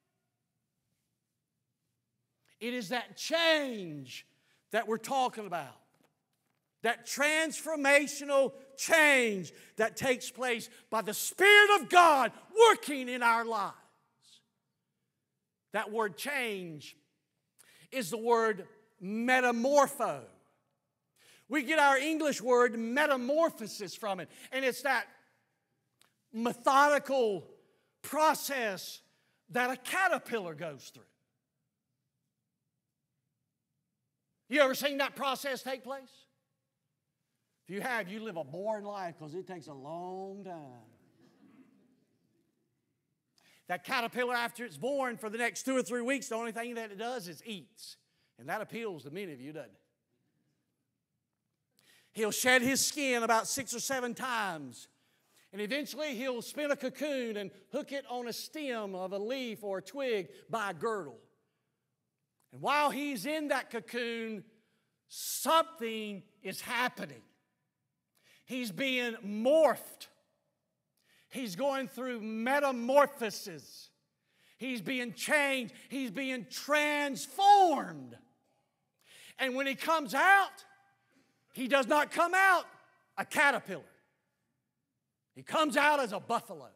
It is that change that we're talking about. That transformational change that takes place by the Spirit of God working in our lives. That word change is the word metamorpho. We get our English word metamorphosis from it. And it's that methodical process that a caterpillar goes through. You ever seen that process take place? If you have, you live a boring life because it takes a long time. That caterpillar, after it's born, for the next two or three weeks, the only thing that it does is eats. And that appeals to many of you, doesn't it? He'll shed his skin about six or seven times. And eventually he'll spin a cocoon and hook it on a stem of a leaf or a twig by a girdle. And while he's in that cocoon, something is happening. He's being morphed. He's going through metamorphosis. He's being changed. He's being transformed. And when he comes out, he does not come out a caterpillar. He comes out as a buffalo.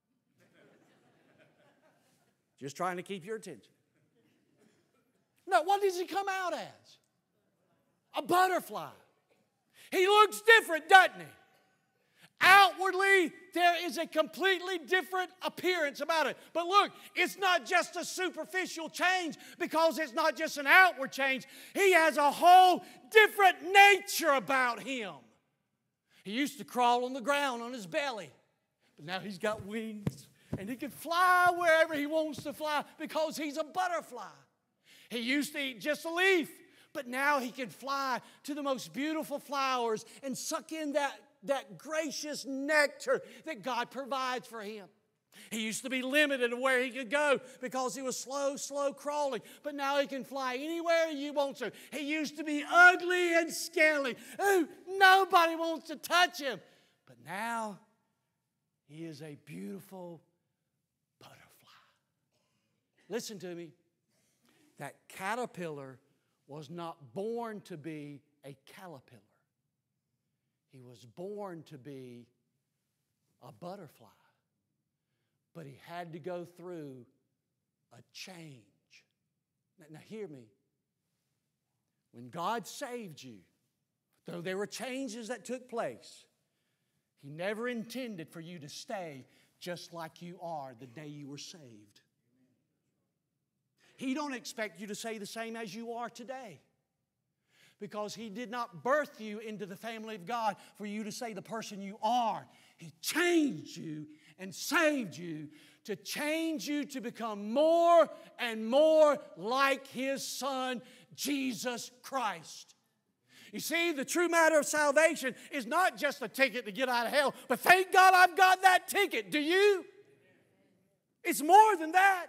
Just trying to keep your attention. No, what does he come out as? A butterfly. He looks different, doesn't he? Outwardly, there is a completely different appearance about it. But look, it's not just a superficial change because it's not just an outward change. He has a whole different nature about him. He used to crawl on the ground on his belly, but now he's got wings and he can fly wherever he wants to fly because he's a butterfly. He used to eat just a leaf, but now he can fly to the most beautiful flowers and suck in that that gracious nectar that God provides for him. He used to be limited in where he could go because he was slow, slow crawling. But now he can fly anywhere he wants to. He used to be ugly and scaly. Ooh, nobody wants to touch him. But now he is a beautiful butterfly. Listen to me. That caterpillar was not born to be a caterpillar. He was born to be a butterfly. But he had to go through a change. Now, now hear me. When God saved you, though there were changes that took place, He never intended for you to stay just like you are the day you were saved. He don't expect you to stay the same as you are today. Because He did not birth you into the family of God for you to say the person you are. He changed you and saved you to change you to become more and more like His Son, Jesus Christ. You see, the true matter of salvation is not just a ticket to get out of hell, but thank God I've got that ticket. Do you? It's more than that.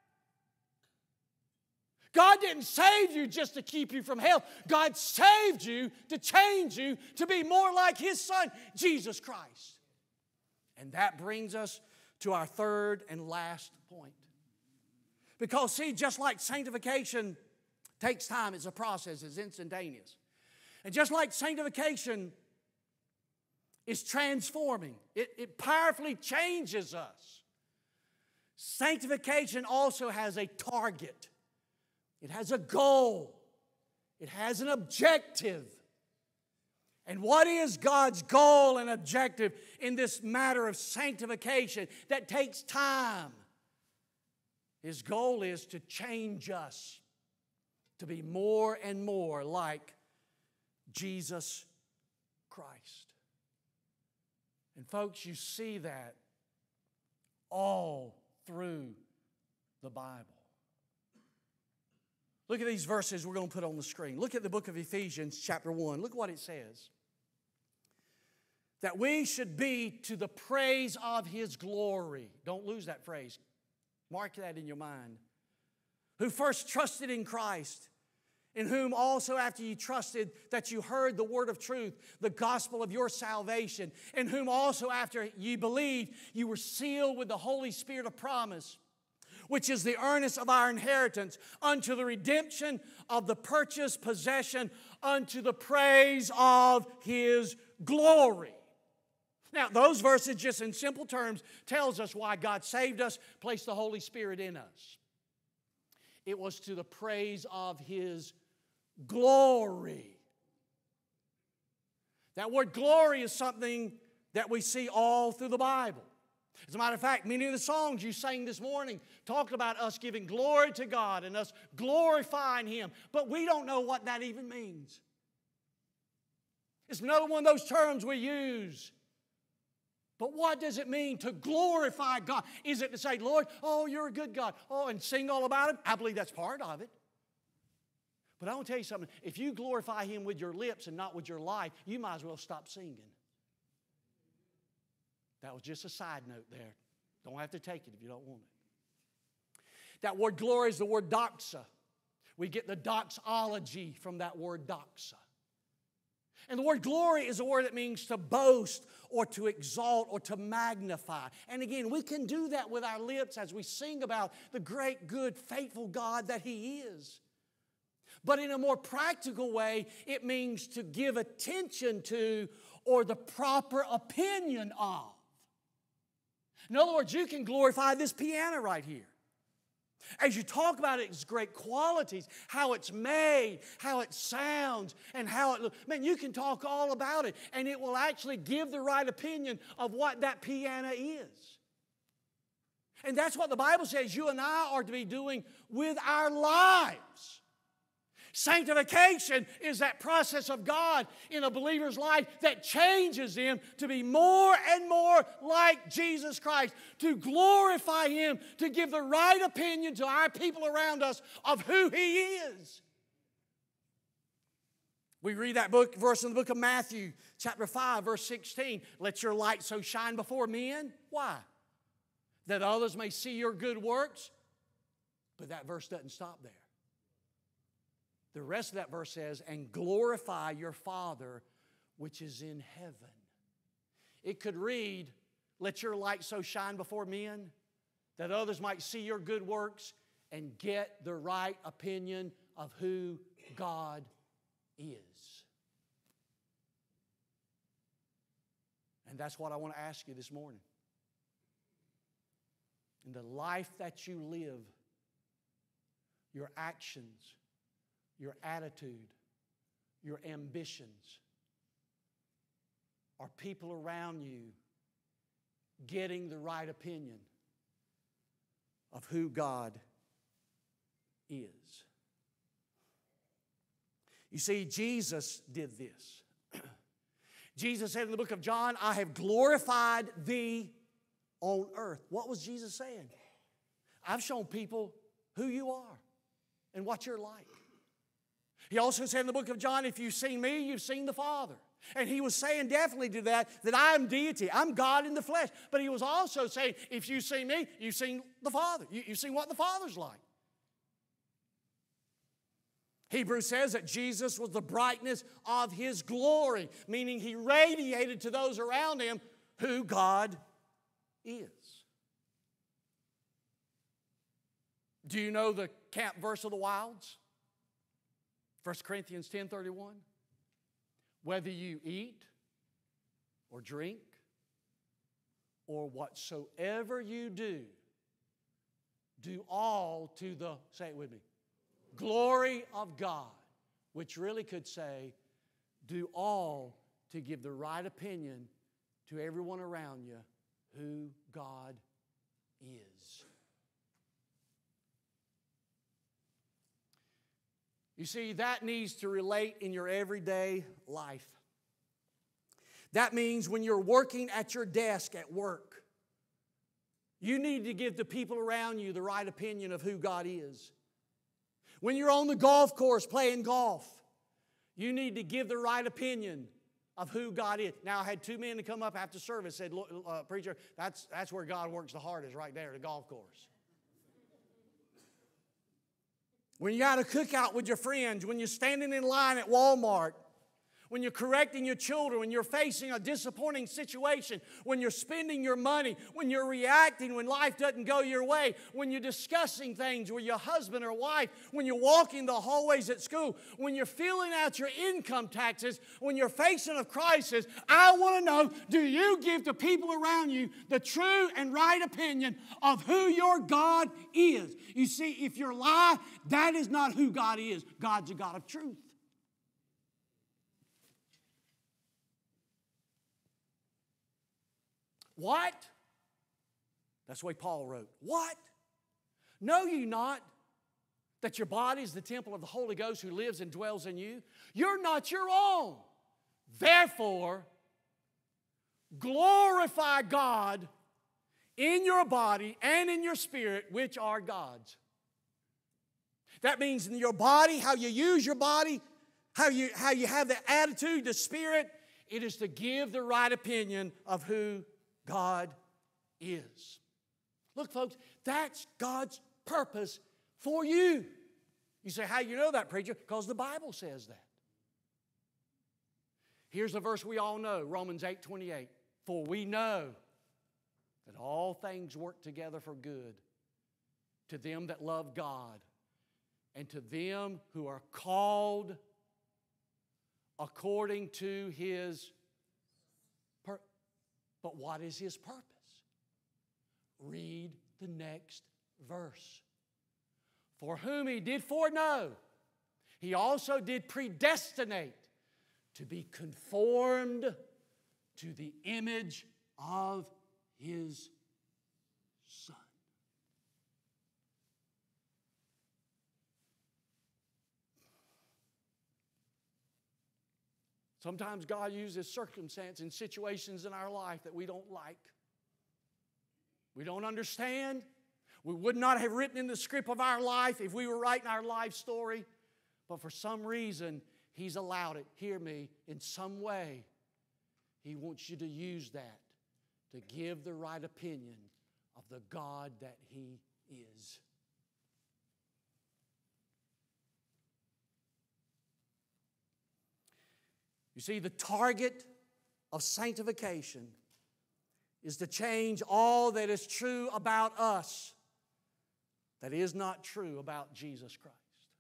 God didn't save you just to keep you from hell. God saved you to change you to be more like His Son, Jesus Christ. And that brings us to our third and last point. Because, see, just like sanctification takes time, it's a process, it's instantaneous. And just like sanctification is transforming, it, it powerfully changes us. Sanctification also has a target. It has a goal. It has an objective. And what is God's goal and objective in this matter of sanctification that takes time? His goal is to change us to be more and more like Jesus Christ. And folks, you see that all through the Bible. Look at these verses we're going to put on the screen. Look at the book of Ephesians chapter one. Look what it says. That we should be to the praise of His glory. Don't lose that phrase. Mark that in your mind. Who first trusted in Christ, in whom also after you trusted that you heard the word of truth, the gospel of your salvation, in whom also after you believed, you were sealed with the Holy Spirit of promise, which is the earnest of our inheritance, unto the redemption of the purchased possession, unto the praise of His glory. Now, those verses, just in simple terms, tells us why God saved us, placed the Holy Spirit in us. It was to the praise of His glory. That word glory is something that we see all through the Bible. As a matter of fact, many of the songs you sang this morning talked about us giving glory to God and us glorifying Him. But we don't know what that even means. It's another one of those terms we use. But what does it mean to glorify God? Is it to say, Lord, oh, you're a good God, oh, and sing all about Him? I believe that's part of it. But I want to tell you something. If you glorify Him with your lips and not with your life, you might as well stop singing. That was just a side note there. Don't have to take it if you don't want it. That word glory is the word doxa. We get the doxology from that word doxa. And the word glory is a word that means to boast or to exalt or to magnify. And again, we can do that with our lips as we sing about the great, good, faithful God that He is. But in a more practical way, it means to give attention to or the proper opinion of. In other words, you can glorify this piano right here. As you talk about its great qualities, how it's made, how it sounds, and how it looks. Man, you can talk all about it, and it will actually give the right opinion of what that piano is. And that's what the Bible says you and I are to be doing with our lives. Sanctification is that process of God in a believer's life that changes them to be more and more like Jesus Christ, to glorify Him, to give the right opinion to our people around us of who He is. We read that book, verse in the book of Matthew, chapter five, verse sixteen. Let your light so shine before men. Why? That others may see your good works. But that verse doesn't stop there. The rest of that verse says, and glorify your Father which is in heaven. It could read, let your light so shine before men that others might see your good works and get the right opinion of who God is. And that's what I want to ask you this morning. In the life that you live, your actions, your attitude, your ambitions, are people around you getting the right opinion of who God is? You see, Jesus did this. Jesus said in the book of John, I have glorified thee on earth. What was Jesus saying? I've shown people who you are and what you're like. He also said in the book of John, if you've seen me, you've seen the Father. And He was saying definitely to that, that I am deity. I'm God in the flesh. But He was also saying, if you've seen me, you've seen the Father. You, you've seen what the Father's like. Hebrews says that Jesus was the brightness of His glory, meaning He radiated to those around Him who God is. Do you know the camp verse of the wilds? First Corinthians ten thirty-one. Whether you eat or drink or whatsoever you do, do all to the, say it with me, glory of God, which really could say, do all to give the right opinion to everyone around you who God is. You see, that needs to relate in your everyday life. That means when you're working at your desk at work, you need to give the people around you the right opinion of who God is. When you're on the golf course playing golf, you need to give the right opinion of who God is. Now, I had two men to come up after service and said, look, uh, preacher, that's, that's where God works the hardest, right there, the golf course. When you got a cookout with your friends, when you're standing in line at Walmart, when you're correcting your children, when you're facing a disappointing situation, when you're spending your money, when you're reacting when life doesn't go your way, when you're discussing things with your husband or wife, when you're walking the hallways at school, when you're filling out your income taxes, when you're facing a crisis, I want to know, do you give the people around you the true and right opinion of who your God is? You see, if you lie, that is not who God is. God's a God of truth. What That's the way Paul wrote. What? Know ye not that your body is the temple of the Holy Ghost who lives and dwells in you? You're not your own. Therefore, glorify God in your body and in your spirit, which are God's. That means in your body, how you use your body, how you, how you have the attitude, the spirit, it is to give the right opinion of who God is. Look, folks, that's God's purpose for you. You say, how do you know that, preacher? Because the Bible says that. Here's a verse we all know, Romans eight twenty-eight. For we know that all things work together for good to them that love God and to them who are called according to His purpose. But what is His purpose? Read the next verse. For whom He did foreknow, He also did predestinate to be conformed to the image of His Son. Sometimes God uses circumstance and situations in our life that we don't like. We don't understand. We would not have written in the script of our life if we were writing our life story. But for some reason, He's allowed it. Hear me, in some way, He wants you to use that to give the right opinion of the God that He is. You see, the target of sanctification is to change all that is true about us that is not true about Jesus Christ.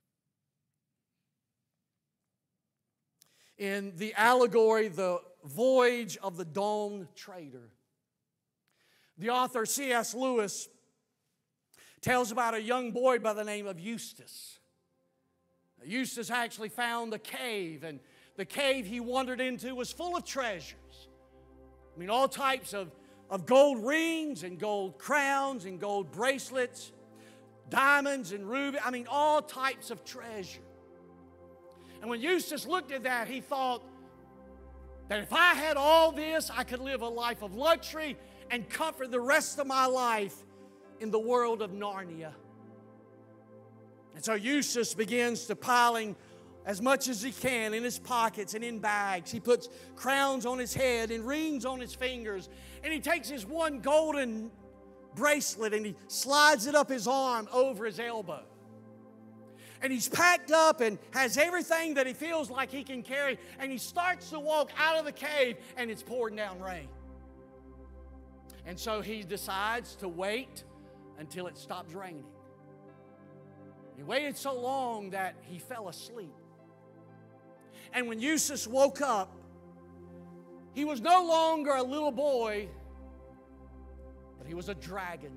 In the allegory, The Voyage of the Dawn Trader, the author C S Lewis tells about a young boy by the name of Eustace. Eustace actually found a cave, and the cave he wandered into was full of treasures. I mean, all types of, of gold rings and gold crowns and gold bracelets, diamonds and rubies. I mean, all types of treasure. And when Eustace looked at that, he thought that if I had all this, I could live a life of luxury and comfort the rest of my life in the world of Narnia. And so Eustace begins to piling as much as he can in his pockets and in bags. He puts crowns on his head and rings on his fingers. And he takes his one golden bracelet and he slides it up his arm over his elbow. And he's packed up and has everything that he feels like he can carry. And he starts to walk out of the cave and it's pouring down rain. And so he decides to wait until it stops raining. He waited so long that he fell asleep. And when Eustace woke up, he was no longer a little boy, but he was a dragon.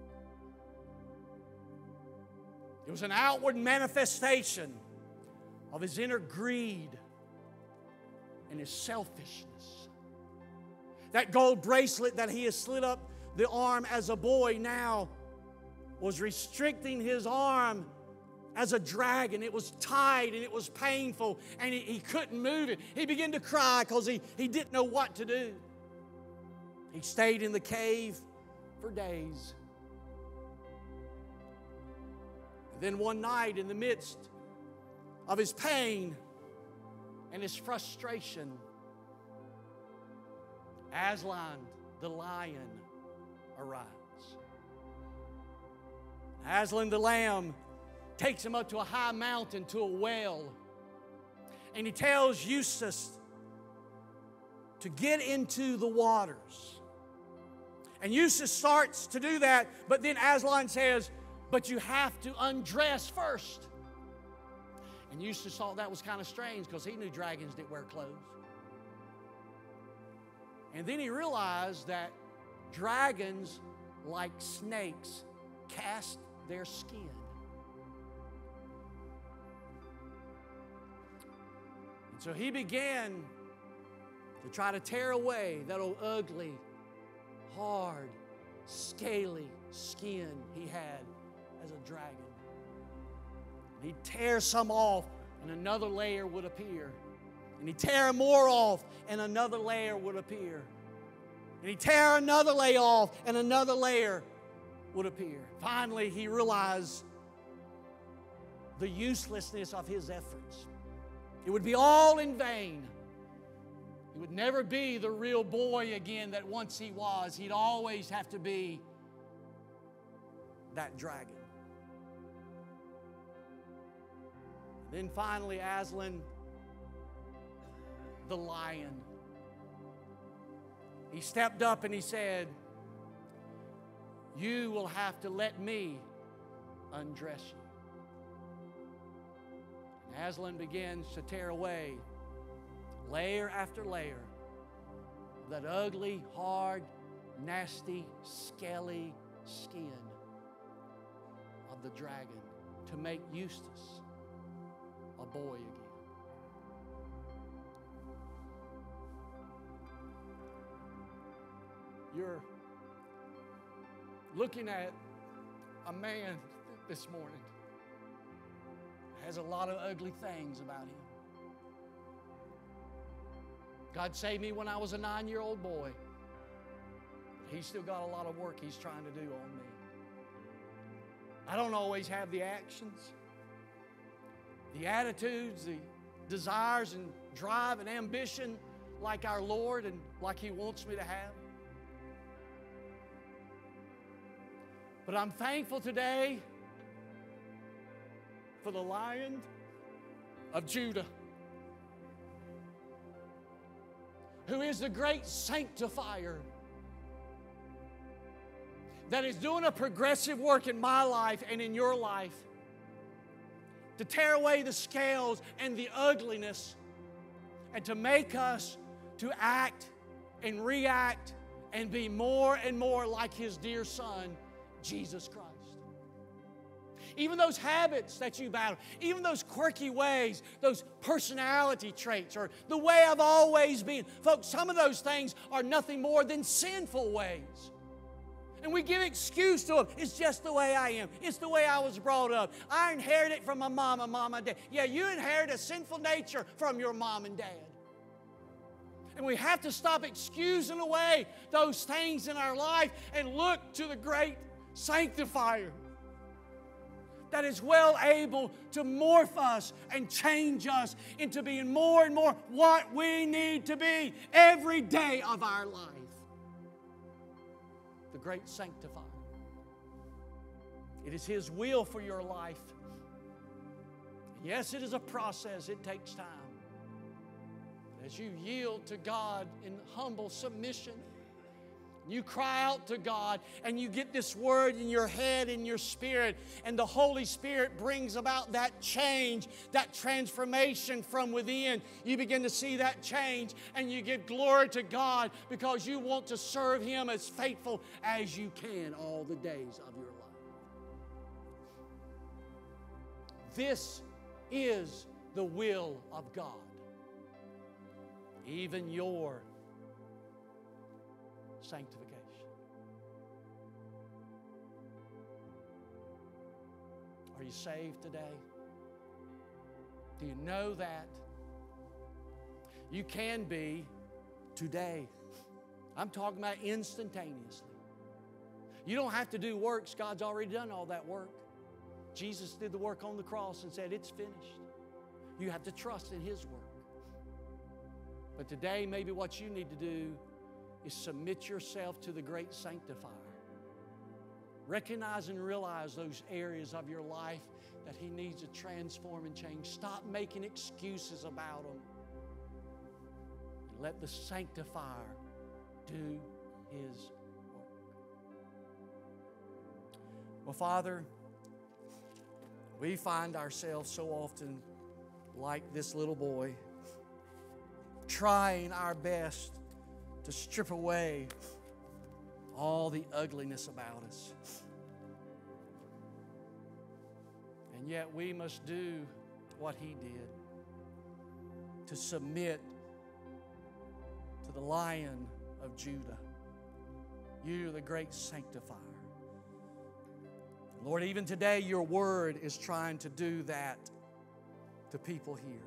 It was an outward manifestation of his inner greed and his selfishness. That gold bracelet that he had slid up the arm as a boy now was restricting his arm as a dragon. It was tight and it was painful and he, he couldn't move it. He began to cry because he, he didn't know what to do. He stayed in the cave for days. And then one night, in the midst of his pain and his frustration, Aslan the lion arrives. Aslan the lamb takes him up to a high mountain, to a well. And he tells Eustace to get into the waters. And Eustace starts to do that, but then Aslan says, but you have to undress first. And Eustace thought that was kind of strange because he knew dragons didn't wear clothes. And then he realized that dragons, like snakes, cast their skin. And so he began to try to tear away that old ugly, hard, scaly skin he had as a dragon. And he'd tear some off, and another layer would appear. And he'd tear more off, and another layer would appear. And he'd tear another layer off, and another layer would appear. Finally, he realized the uselessness of his efforts. It would be all in vain. He would never be the real boy again that once he was. He'd always have to be that dragon. Then finally, Aslan, the lion, he stepped up and he said, "You will have to let me undress you." And Aslan begins to tear away layer after layer of that ugly, hard, nasty, scaly skin of the dragon to make Eustace a boy again. You're looking at a man this morning has a lot of ugly things about him. God saved me when I was a nine-year-old boy. He's still got a lot of work He's trying to do on me. I don't always have the actions, the attitudes, the desires and drive and ambition like our Lord and like He wants me to have. But I'm thankful today for the Lion of Judah, who is the great sanctifier that is doing a progressive work in my life and in your life to tear away the scales and the ugliness and to make us to act and react and be more and more like His dear Son, Jesus Christ. Even those habits that you battle, even those quirky ways, those personality traits, or the way I've always been. Folks, some of those things are nothing more than sinful ways. And we give excuse to them. It's just the way I am. It's the way I was brought up. I inherited it from my mom and mom and dad. Yeah, you inherit a sinful nature from your mom and dad. And we have to stop excusing away those things in our life and look to the great sanctifier that is well able to morph us and change us into being more and more what we need to be every day of our life. The great sanctifier. It is His will for your life. Yes, it is a process. It takes time. As you yield to God in humble submission, you cry out to God and you get this word in your head, in your spirit, and the Holy Spirit brings about that change, that transformation from within. You begin to see that change and you give glory to God because you want to serve Him as faithful as you can all the days of your life. This is the will of God. Even your sanctification. Are you saved today? Do you know that? You can be today. I'm talking about instantaneously. You don't have to do works. God's already done all that work. Jesus did the work on the cross and said, it's finished. You have to trust in His work. But today, maybe what you need to do is submit yourself to the great sanctifier. Recognize and realize those areas of your life that He needs to transform and change. Stop making excuses about them. And let the sanctifier do His work. Well, Father, we find ourselves so often like this little boy, trying our best to strip away all the ugliness about us. And yet we must do what He did, to submit to the Lion of Judah. You're the great sanctifier. Lord, even today your word is trying to do that to people here.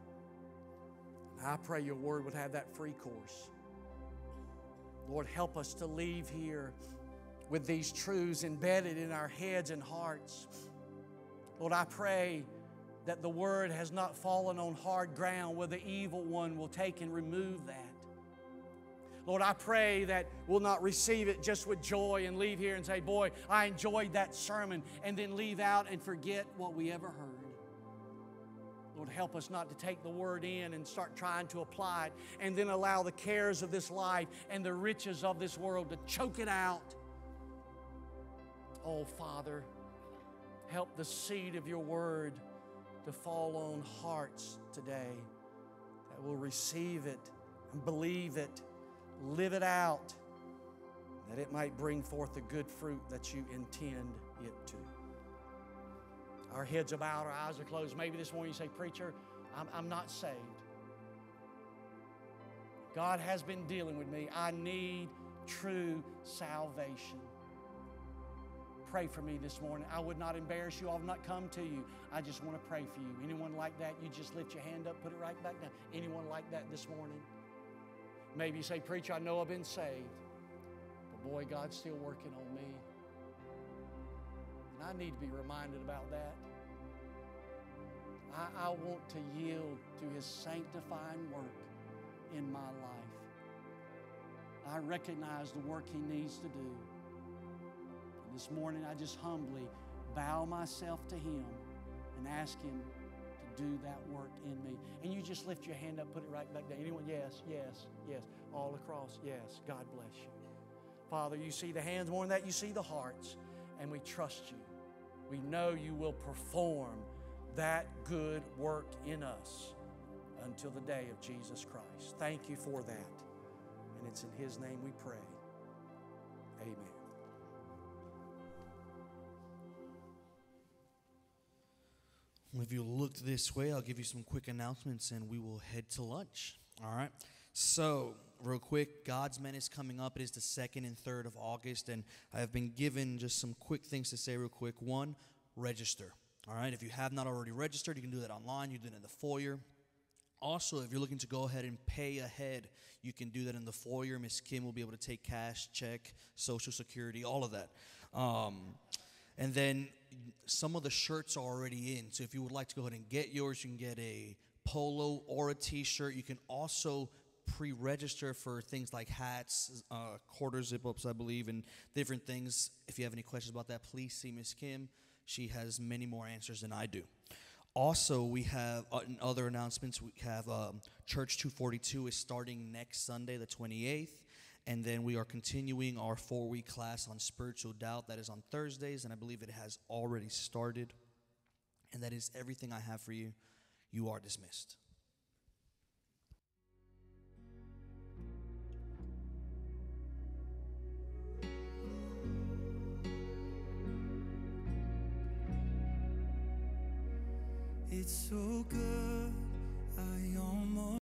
I pray your word would have that free course. Lord, help us to leave here with these truths embedded in our heads and hearts. Lord, I pray that the word has not fallen on hard ground where the evil one will take and remove that. Lord, I pray that we'll not receive it just with joy and leave here and say, boy, I enjoyed that sermon, and then leave out and forget what we ever heard. Lord, help us not to take the word in and start trying to apply it and then allow the cares of this life and the riches of this world to choke it out. Oh, Father, help the seed of your word to fall on hearts today that will receive it and believe it, live it out, that it might bring forth the good fruit that you intend it to. Our heads are bowed, our eyes are closed. Maybe this morning you say, preacher, I'm, I'm not saved. God has been dealing with me. I need true salvation. Pray for me this morning. I would not embarrass you. I will not come to you. I just want to pray for you. Anyone like that, you just lift your hand up, put it right back down. Anyone like that this morning? Maybe you say, preacher, I know I've been saved, but boy, God's still working on me. And I need to be reminded about that. I, I want to yield to His sanctifying work in my life. I recognize the work He needs to do. And this morning, I just humbly bow myself to Him and ask Him to do that work in me. And you just lift your hand up, put it right back down. Anyone? Yes, yes, yes. All across, yes. God bless you. Father, you see the hands more than that. You see the hearts. And we trust you. We know you will perform that good work in us until the day of Jesus Christ. Thank you for that. And it's in His name we pray. Amen. If you look this way, I'll give you some quick announcements and we will head to lunch. All right? So, real quick, God's Men is coming up. It is the second and third of August, and I have been given just some quick things to say real quick. One, register. All right? If you have not already registered, you can do that online. You do it in the foyer. Also, if you're looking to go ahead and pay ahead, you can do that in the foyer. Miss Kim will be able to take cash, check, Social Security, all of that. Um, and then some of the shirts are already in. So if you would like to go ahead and get yours, you can get a polo or a T-shirt. You can also pre-register for things like hats, uh, quarter zip-ups, I believe, and different things. If you have any questions about that, please see Miss Kim. She has many more answers than I do. Also, we have uh, in other announcements. We have um, Church two forty-two is starting next Sunday, the twenty-eighth. And then we are continuing our four-week class on spiritual doubt. That is on Thursdays, and I believe it has already started. And that is everything I have for you. You are dismissed. It's so good, I almost